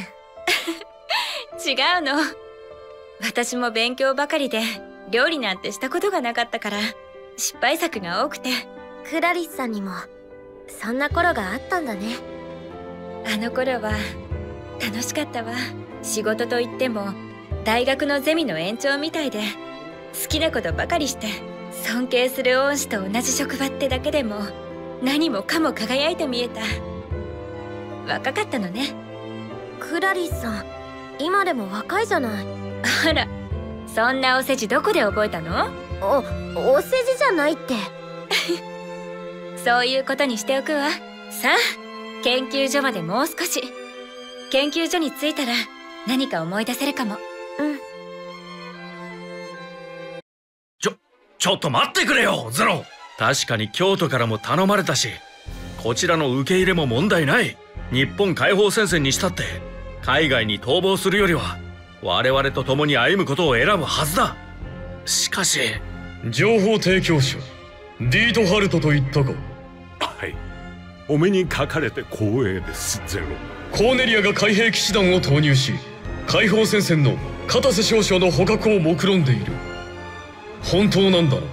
の。私も勉強ばかりで料理なんてしたことがなかったから失敗作が多くて。 クラリスさんにもそんな頃があったんだね。 あの頃は楽しかったわ。仕事といっても大学のゼミの延長みたいで、好きなことばかりして、尊敬する恩師と同じ職場ってだけでも何もかも輝いて見えた。若かったのね。 クラリスさん、今でも若いじゃない。 あら、そんなお世辞どこで覚えたの？ お、お世辞じゃないってそういうことにしておくわ。さあ、研究所までもう少し。研究所に着いたら何か思い出せるかも。 うん。 ちょ、ちょっと待ってくれよ、ゼロ。確かに京都からも頼まれたし、こちらの受け入れも問題ない。日本解放戦線にしたって海外に逃亡するよりは我々と共に歩むことを選ぶはずだ。しかし、 情報提供者ディート・ハルトと言ったか。 はい、お目にかかれて光栄です、ゼロ。 コーネリアが海兵騎士団を投入し、解放戦線の片瀬少将の捕獲を目論んでいる。本当なんだな。はい、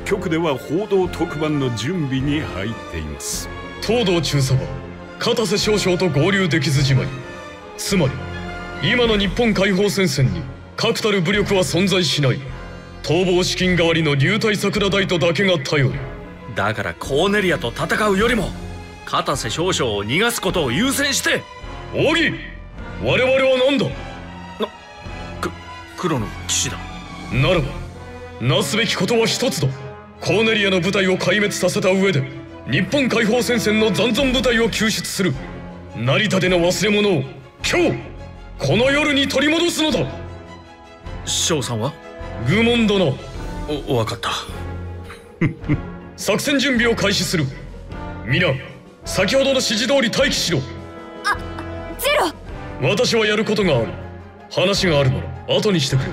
局では報道特番の準備に入っています。 東堂中佐は片瀬少将と合流できずじまい。つまり今の日本解放戦線に確たる武力は存在しない。逃亡資金代わりの流体桜大都だけが頼る。 だからコーネリアと戦うよりも片瀬少将を逃がすことを優先して。 オギ、我々は何だ。 な、く、黒の騎士団ならばなすべきことは一つだ。コーネリアの部隊を壊滅させた上で日本解放戦線の残存部隊を救出する。成田での忘れ物を今日この夜に取り戻すのだ。 翔さんは愚問だな。 お、わかった作戦準備を開始する。皆先ほどの指示通り待機しろ。 あ、ゼロ。 私はやることがある。話があるなら後にしてくれ。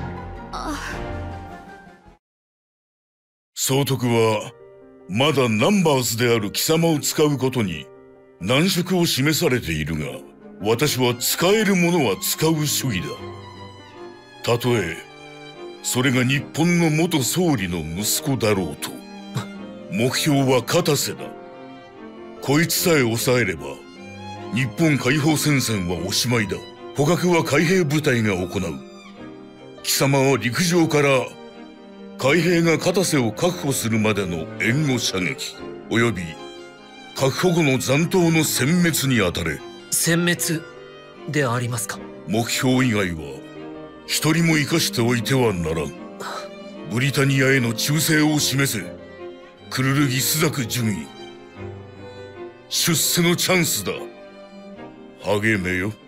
総督はまだナンバーズである貴様を使うことに難色を示されているが、私は使えるものは使う主義だ。たとえそれが日本の元総理の息子だろうと。目標は片瀬だ。こいつさえ抑えれば日本解放戦線はおしまいだ。捕獲は海兵部隊が行う。貴様は陸上から海兵が片瀬を確保するまでの援護射撃および確保後の残党の殲滅に当たれ。 殲滅でありますか。 目標以外は一人も生かしておいてはならん。ブリタニアへの忠誠を示せ。クルルギスザク準尉、出世のチャンスだ。励めよ。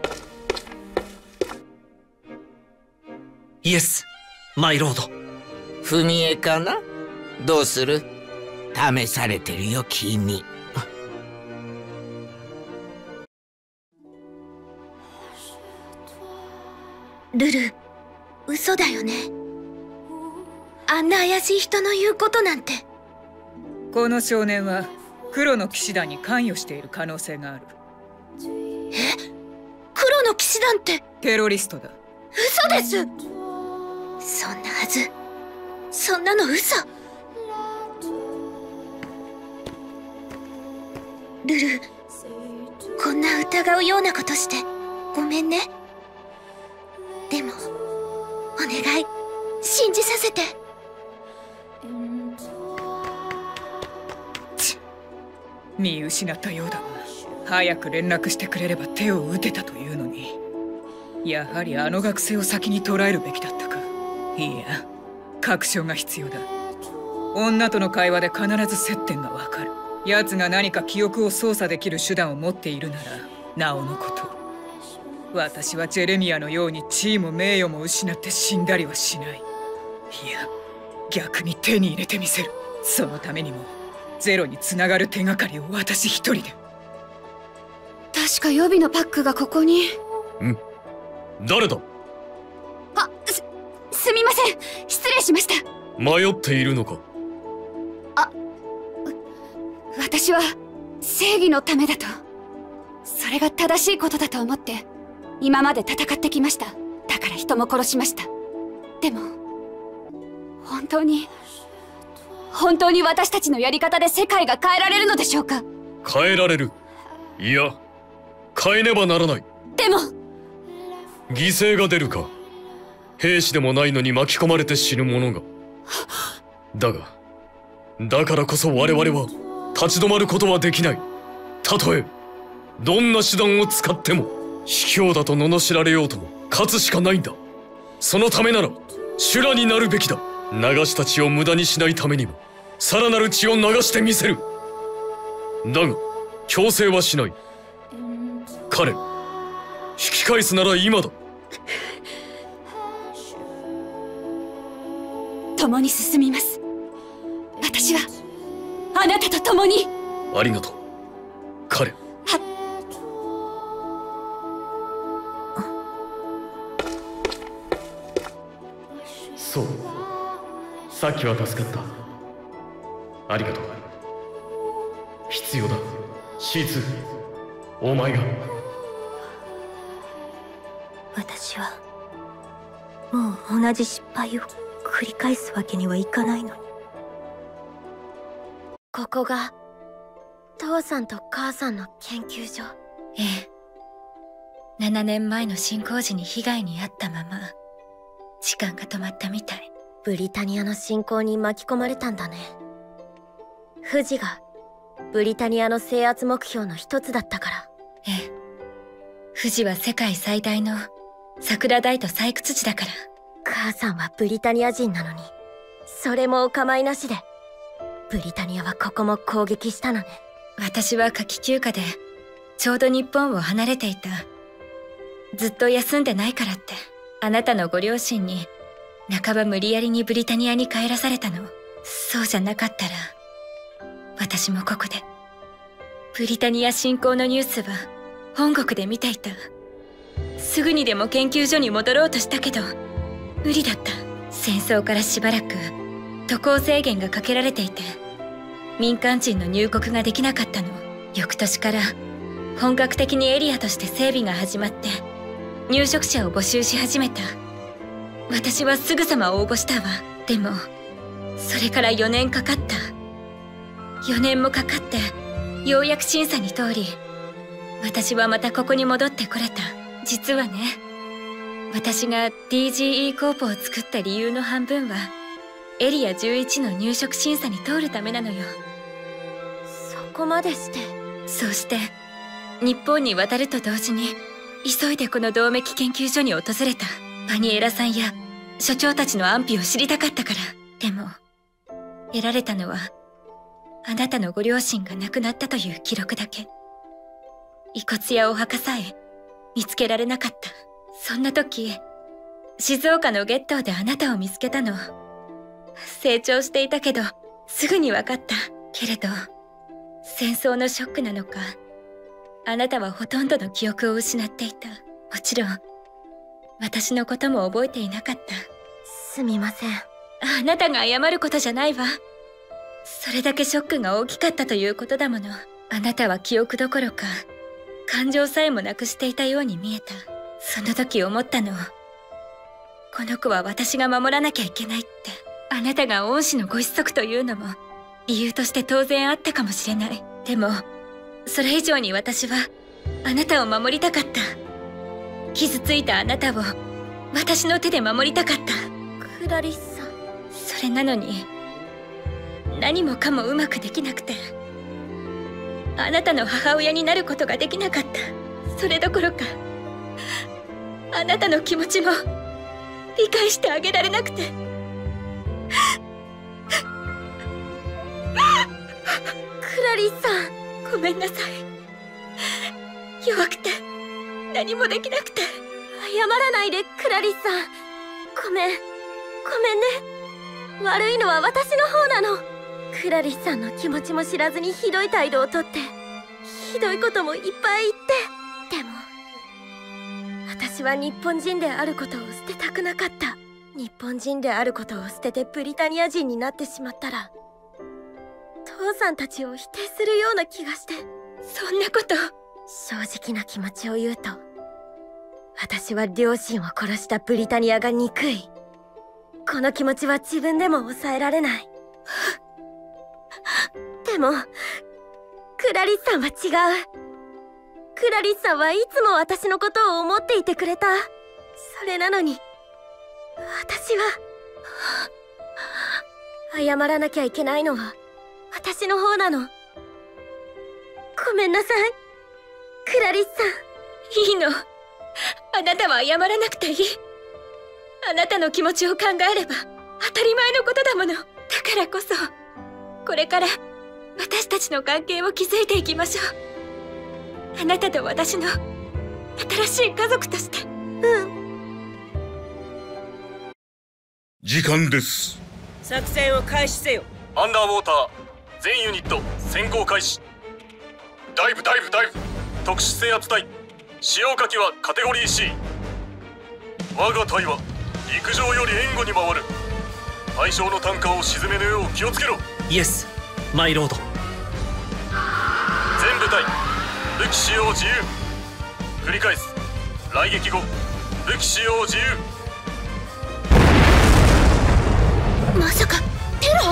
イエス、マイロード。 踏み絵かな。どうする？試されてるよ君。 ルル、嘘だよね。あんな怪しい人の言うことなんて。 この少年は黒の騎士団に関与している可能性がある。 え？黒の騎士団ってテロリストだ。 嘘です。そんなはず。そんなの嘘。ルル、こんな疑うようなことしてごめんね。でもお願い、信じさせて。 見失ったようだが、早く連絡してくれれば手を打てたというのに、やはりあの学生を先に捕らえるべきだったか。いいや、確証が必要だ。女との会話で必ず接点がわかる。奴が何か記憶を操作できる手段を持っているならなおのこと。私はジェレミアのように地位も名誉も失って死んだりはしない。いや、逆に手に入れてみせる。そのためにもゼロにつながる手がかりを私一人で。 確か予備のパックがここに。 ん？誰だ？ あ、す、すみません。失礼しました。 迷っているのか？ あ、私は正義のためだと。それが正しいことだと思って今まで戦ってきました。だから人も殺しました。でも本当に本当に私たちのやり方で世界が変えられるのでしょうか？ 変えられる。いや、変えねばならない。 でも犠牲が出るか。兵士でもないのに巻き込まれて死ぬ者が。だがだからこそ我々は立ち止まることはできない。たとえどんな手段を使っても卑怯だと罵られようとも勝つしかないんだ。そのためなら修羅になるべきだ。流した血を無駄にしないためにもさらなる血を流してみせる。だが強制はしない。彼引き返すなら今だ。 共に進みます。私はあなたと共に。 ありがとう彼。そう、さっきは助かった。ありがとう。必要だ シーツー、 お前が。 私はもう同じ失敗を繰り返すわけにはいかないのに。 ここが父さんと母さんの研究所。 ええ。ななねんまえの侵攻時に被害に遭ったまま時間が止まったみたい。 ブリタニアの侵攻に巻き込まれたんだね。富士がブリタニアの制圧目標の一つだったから。 ええ。富士は世界最大の桜大と採掘地だから。 母さんはブリタニア人なのにそれもお構いなしでブリタニアはここも攻撃したのね。 私は夏季休暇でちょうど日本を離れていた。ずっと休んでないからってあなたのご両親に半ば無理やりにブリタニアに帰らされたの。そうじゃなかったら私もここでブリタニア侵攻のニュースは本国で見ていた。すぐにでも研究所に戻ろうとしたけど無理だった。戦争からしばらく渡航制限がかけられていて民間人の入国ができなかったの。翌年から本格的にエリアとして整備が始まって入植者を募集し始めた。私はすぐさま応募したわ。でもそれからよねんかかった。よねんもかかってようやく審査に通り私はまたここに戻ってこれた。実はね、私が ディージーイー コープを作った理由の半分はエリアじゅういちの入植審査に通るためなのよ。 そこまでして。 そうして日本に渡ると同時に急いでこの銅メキ研究所に訪れた。パニエラさんや所長たちの安否を知りたかったから。でも得られたのはあなたのご両親が亡くなったという記録だけ。遺骨やお墓さえ見つけられなかった。そんな時静岡のゲットーであなたを見つけたの。成長していたけどすぐに分かった。けれど戦争のショックなのかあなたはほとんどの記憶を失っていた。もちろん私のことも覚えていなかった。 すみません。 あなたが謝ることじゃないわ。それだけショックが大きかったということだもの。あなたは記憶どころか感情さえもなくしていたように見えた。その時思ったの。この子は私が守らなきゃいけないって。あなたが恩師のご子息というのも理由として当然あったかもしれない。でもそれ以上に私はあなたを守りたかった。傷ついたあなたを私の手で守りたかった。 クラリッサ。 それなのに何もかもうまくできなくてあなたの母親になることができなかった。それどころかあなたの気持ちも理解してあげられなくて。 クラリッサ。 ごめんなさい。弱くて何もできなくて。 謝らないでクラリッサ。ごめんごめんね。悪いのは私の方なの。クラリスさんの気持ちも知らずにひどい態度をとってひどいこともいっぱい言って。でも私は日本人であることを捨てたくなかった。日本人であることを捨ててブリタニア人になってしまったら父さんたちを否定するような気がして。 そんなこと。 正直な気持ちを言うと私は両親を殺したブリタニアが憎い。この気持ちは自分でも抑えられない。 でもクラリスさんは違う。クラリスさんはいつも私のことを思っていてくれた。それなのに私は謝らなきゃいけないのは私の方なの。ごめんなさいクラリスさん。 いいの、あなたは謝らなくていい。あなたの気持ちを考えれば当たり前のことだもの。だからこそこれから私たちの関係を築いていきましょう。あなたと私の新しい家族として。うん。 時間です。 作戦を開始せよ。 アンダーウォーター全ユニット先行開始。ダイブダイブダイブ特殊制圧隊使用火器はカテゴリー C。 我が隊は陸上より援護に回る。対象のタンカーを沈めぬよう気をつけろ。 イエスマイロード。 全部隊武器使用自由。繰り返す。来撃後武器使用自由。 まさかテロ？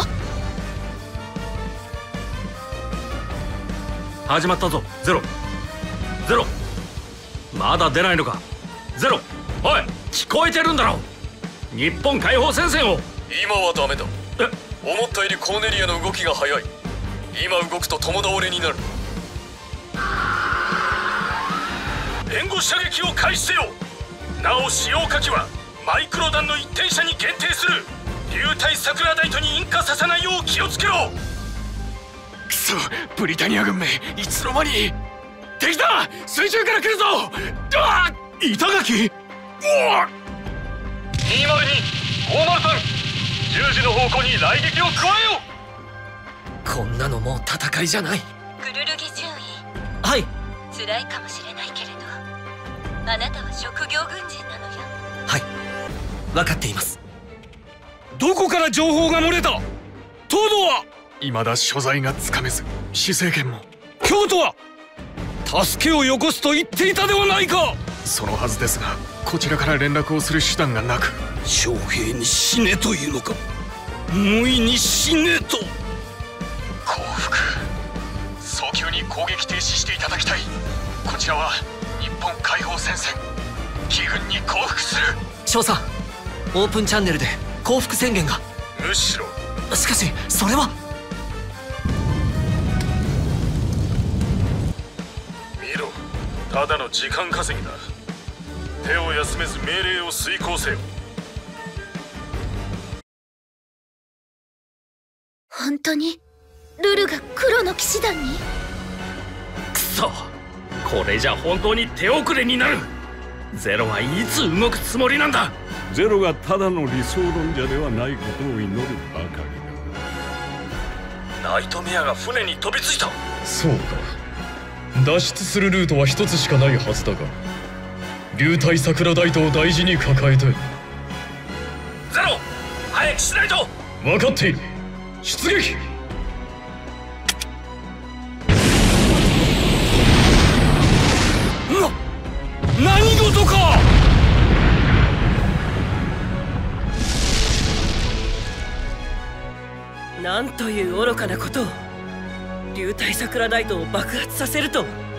始まったぞ。ゼロゼロ。まだ出ないのか。ゼロ。おい聞こえてるんだろ。日本解放戦線を。 今はダメだ。思ったよりコーネリアの動きが速い。今動くと共倒れになる。援護射撃を開始せよ。なお使用火器はマイクロ弾の一点射に限定する。流体桜大都に引火させないよう気をつけろ。くそ、ブリタニア軍めいつの間に。敵だ、水中から来るぞ。うわっ板垣。うわっにーまるに、ごーまるさん、じゅうじの方向に雷撃を加えよ。 こんなのもう戦いじゃない。 クルルギ中尉。 はい。 辛いかもしれないけれどあなたは職業軍人なのよ。 はい分かっています。 どこから情報が漏れた？東堂は未だ所在がつかめず、死生権も。 京都は助けをよこすと言っていたではないか。 そのはずですが、こちらから連絡をする手段がなく。 将兵に死ねというのか。無意に死ねと。 降伏。早急に攻撃停止していただきたい。こちらは日本解放戦線。義軍に降伏する。 少佐、オープンチャンネルで降伏宣言が。 むしろ。 しかしそれは。 見ろ、ただの時間稼ぎだ。手を休めず命令を遂行せよ。 本当にルルが黒の騎士団に？ くそ、これじゃ本当に手遅れになる。ゼロはいつ動くつもりなんだ。 ゼロがただの理想論者ではないことを祈るばかりだ。ナイトメアが船に飛びついた。 そうか。脱出するルートは一つしかないはずだが、流体桜大都を大事に抱えて。ゼロ早くしないと。 分かっている。出撃。 な、何事か。 なんという愚かなことを。流体桜大都を爆発させると。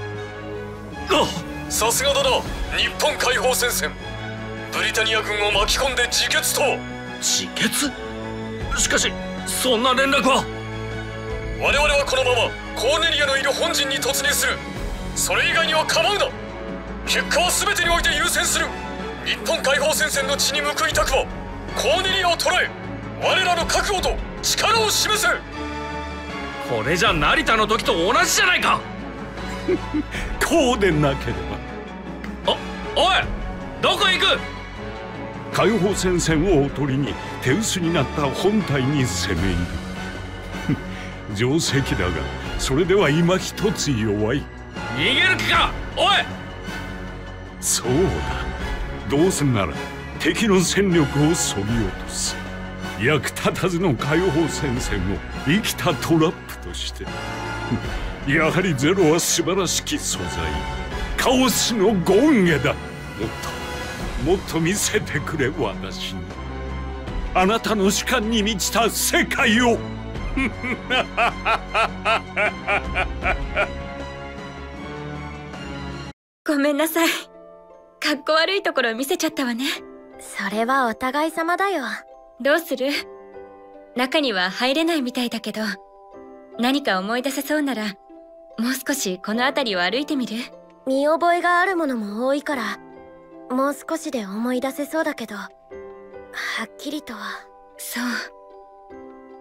さすがだな、日本解放戦線。ブリタニア軍を巻き込んで自決と。 自決？しかしそんな連絡は。 我々はこのままコーネリアのいる本陣に突入する。それ以外には構うな。結果は全てにおいて優先する。日本解放戦線の血に報いたくばコーネリアを捕らえ、我らの覚悟と力を示せ。 これじゃ成田の時と同じじゃないか。 こうでなければ。お、おい、どこへ行く？ 解放戦線をおとりに手薄になった本体に攻め入る。定石だが、それでは今一つ弱い。 逃げる気か、おい。 そうだ、どうせなら敵の戦力をそぎ落とす。役立たずの解放戦線を生きたトラップとして。やはりゼロは素晴らしき素材、カオスの権下だ。もっともっと見せてくれ、私に。あなたの主観に満ちた世界を。 ごめんなさい。かっこ悪いところ見せちゃったわね。 それはお互い様だよ。 どうする？中には入れないみたいだけど、何か思い出せそうなら、もう少しこの辺りを歩いてみる？ 見覚えがあるものも多いから、もう少しで思い出せそうだけど、はっきりとは。 そう。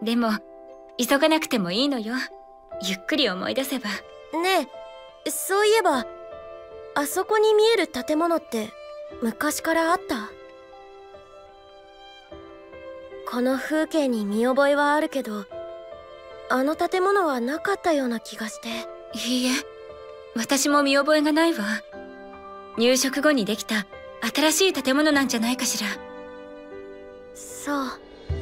でも、急がなくてもいいのよ。ゆっくり思い出せば。 ねえ、そういえば、あそこに見える建物って昔からあった？この風景に見覚えはあるけど、あの建物はなかったような気がして。 いいえ、私も見覚えがないわ。入植後にできた新しい建物なんじゃないかしら。 そう。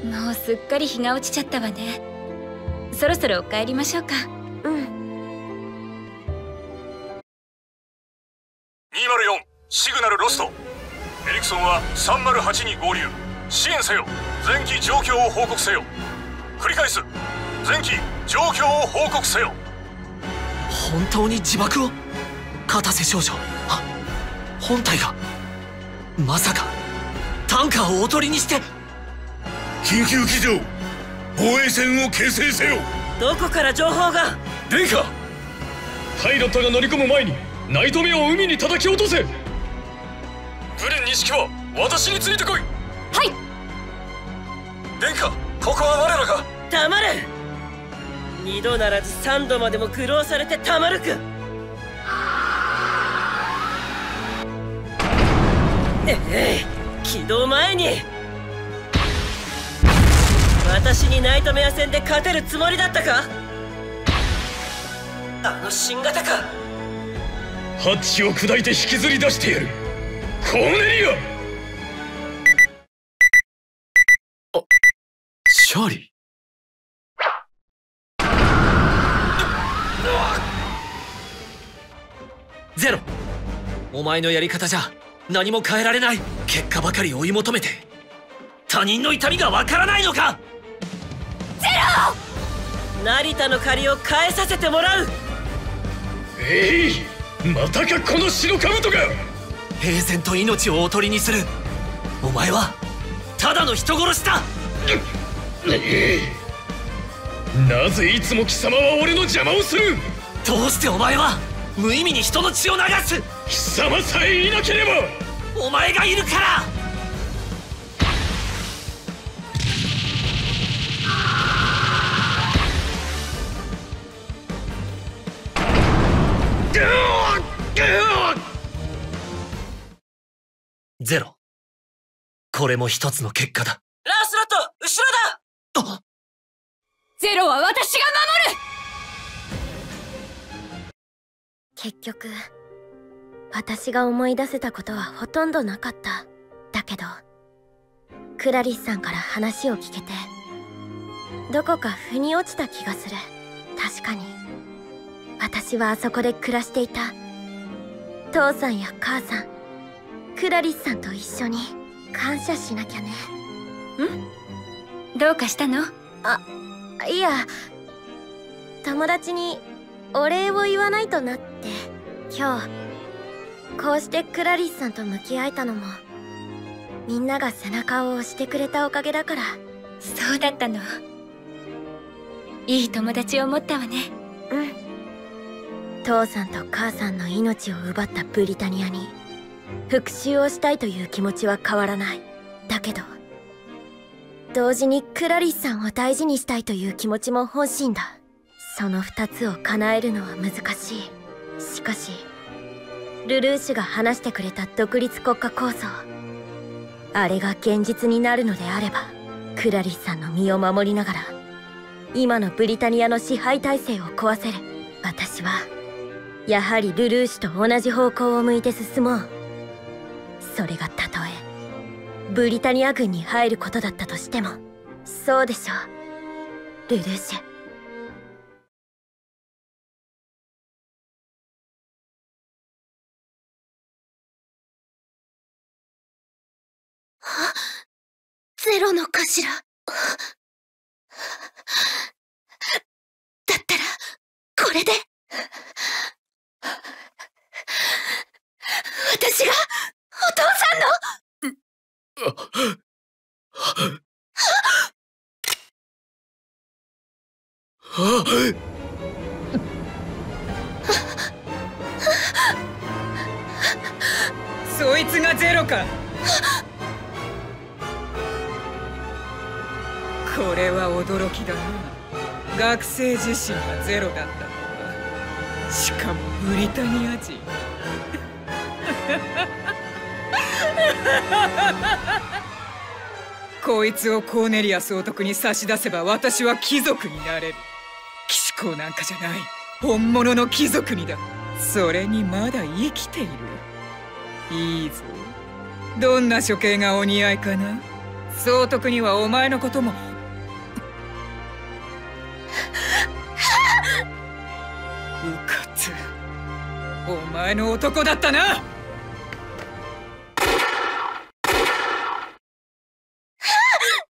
もうすっかり日が落ちちゃったわね。そろそろ帰りましょうか。 うん。 にまるよんシグナルロスト。エリクソンはさんまるはちに合流。支援せよ。前期状況を報告せよ。繰り返す。前期状況を報告せよ。 本当に自爆を？片瀬少女、あ、本体がまさかタンカーをおとりにして。 緊急機動、防衛線を形成せよ。 どこから情報が？ 殿下、パイロットが乗り込む前にナイトメを海に叩き落とせ。グレン錦は私についてこい。 はい。 殿下、ここは我らが。 黙れ。二度ならず三度までも苦労されてたまるか。ええ、起動前に私にナイトメア戦で勝てるつもりだったか？あの新型か。 ハッチを砕いて引きずり出してやる。コーネリア。 あ、シャーリー。ゼロ、お前のやり方じゃ何も変えられない。結果ばかり追い求めて他人の痛みがわからないのか。 ゼロ、成田の借りを返させてもらう。 えい、またかこの白兜が。 平然と命をおとりにするお前はただの人殺しだ。 なぜいつも貴様は俺の邪魔をする。 どうしてお前は無意味に人の血を流す。 貴様さえいなければ。 お前がいるから。ゼロ、これも一つの結果だ。 ランスロット、後ろだ。 ゼロは私が守る。 結局私が思い出せたことはほとんどなかった。だけどクラリスさんから話を聞けてどこか腑に落ちた気がする。確かに私はあそこで暮らしていた。父さんや母さん、クラリスさんと一緒に感謝しなきゃね。 ん？どうかしたの？ あ、いや、友達にお礼を言わないとなって。今日こうしてクラリスさんと向き合えたのもみんなが背中を押してくれたおかげだから。 そうだったの。いい友達を持ったわね。 うん。父さんと母さんの命を奪ったブリタニアに復讐をしたいという気持ちは変わらない。だけど同時にクラリスさんを大事にしたいという気持ちも本心だ。その二つを叶えるのは難しい。しかしルルーシュが話してくれた独立国家構想、あれが現実になるのであればクラリスさんの身を守りながら今のブリタニアの支配体制を壊せる。私はやはりルルーシュと同じ方向を向いて進もう。それがたとえブリタニア軍に入ることだったとしても。そうでしょう、ルルーシュ。 ゼロの頭。 これで私がお父さんのそいつがゼロか。これは驚きだな。学生自身がゼロだったのは、しかもブリタニア人。こいつをコーネリア総督に差し出せば私は貴族になれる。騎士公なんかじゃない、本物の貴族にだ。それにまだ生きている。いいぞ、どんな処刑がお似合いかな。総督にはお前のこともうかつ、お前の男だったな。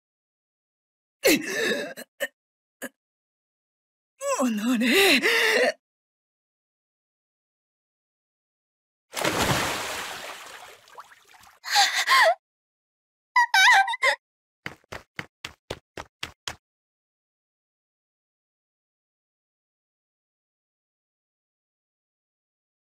おのれ。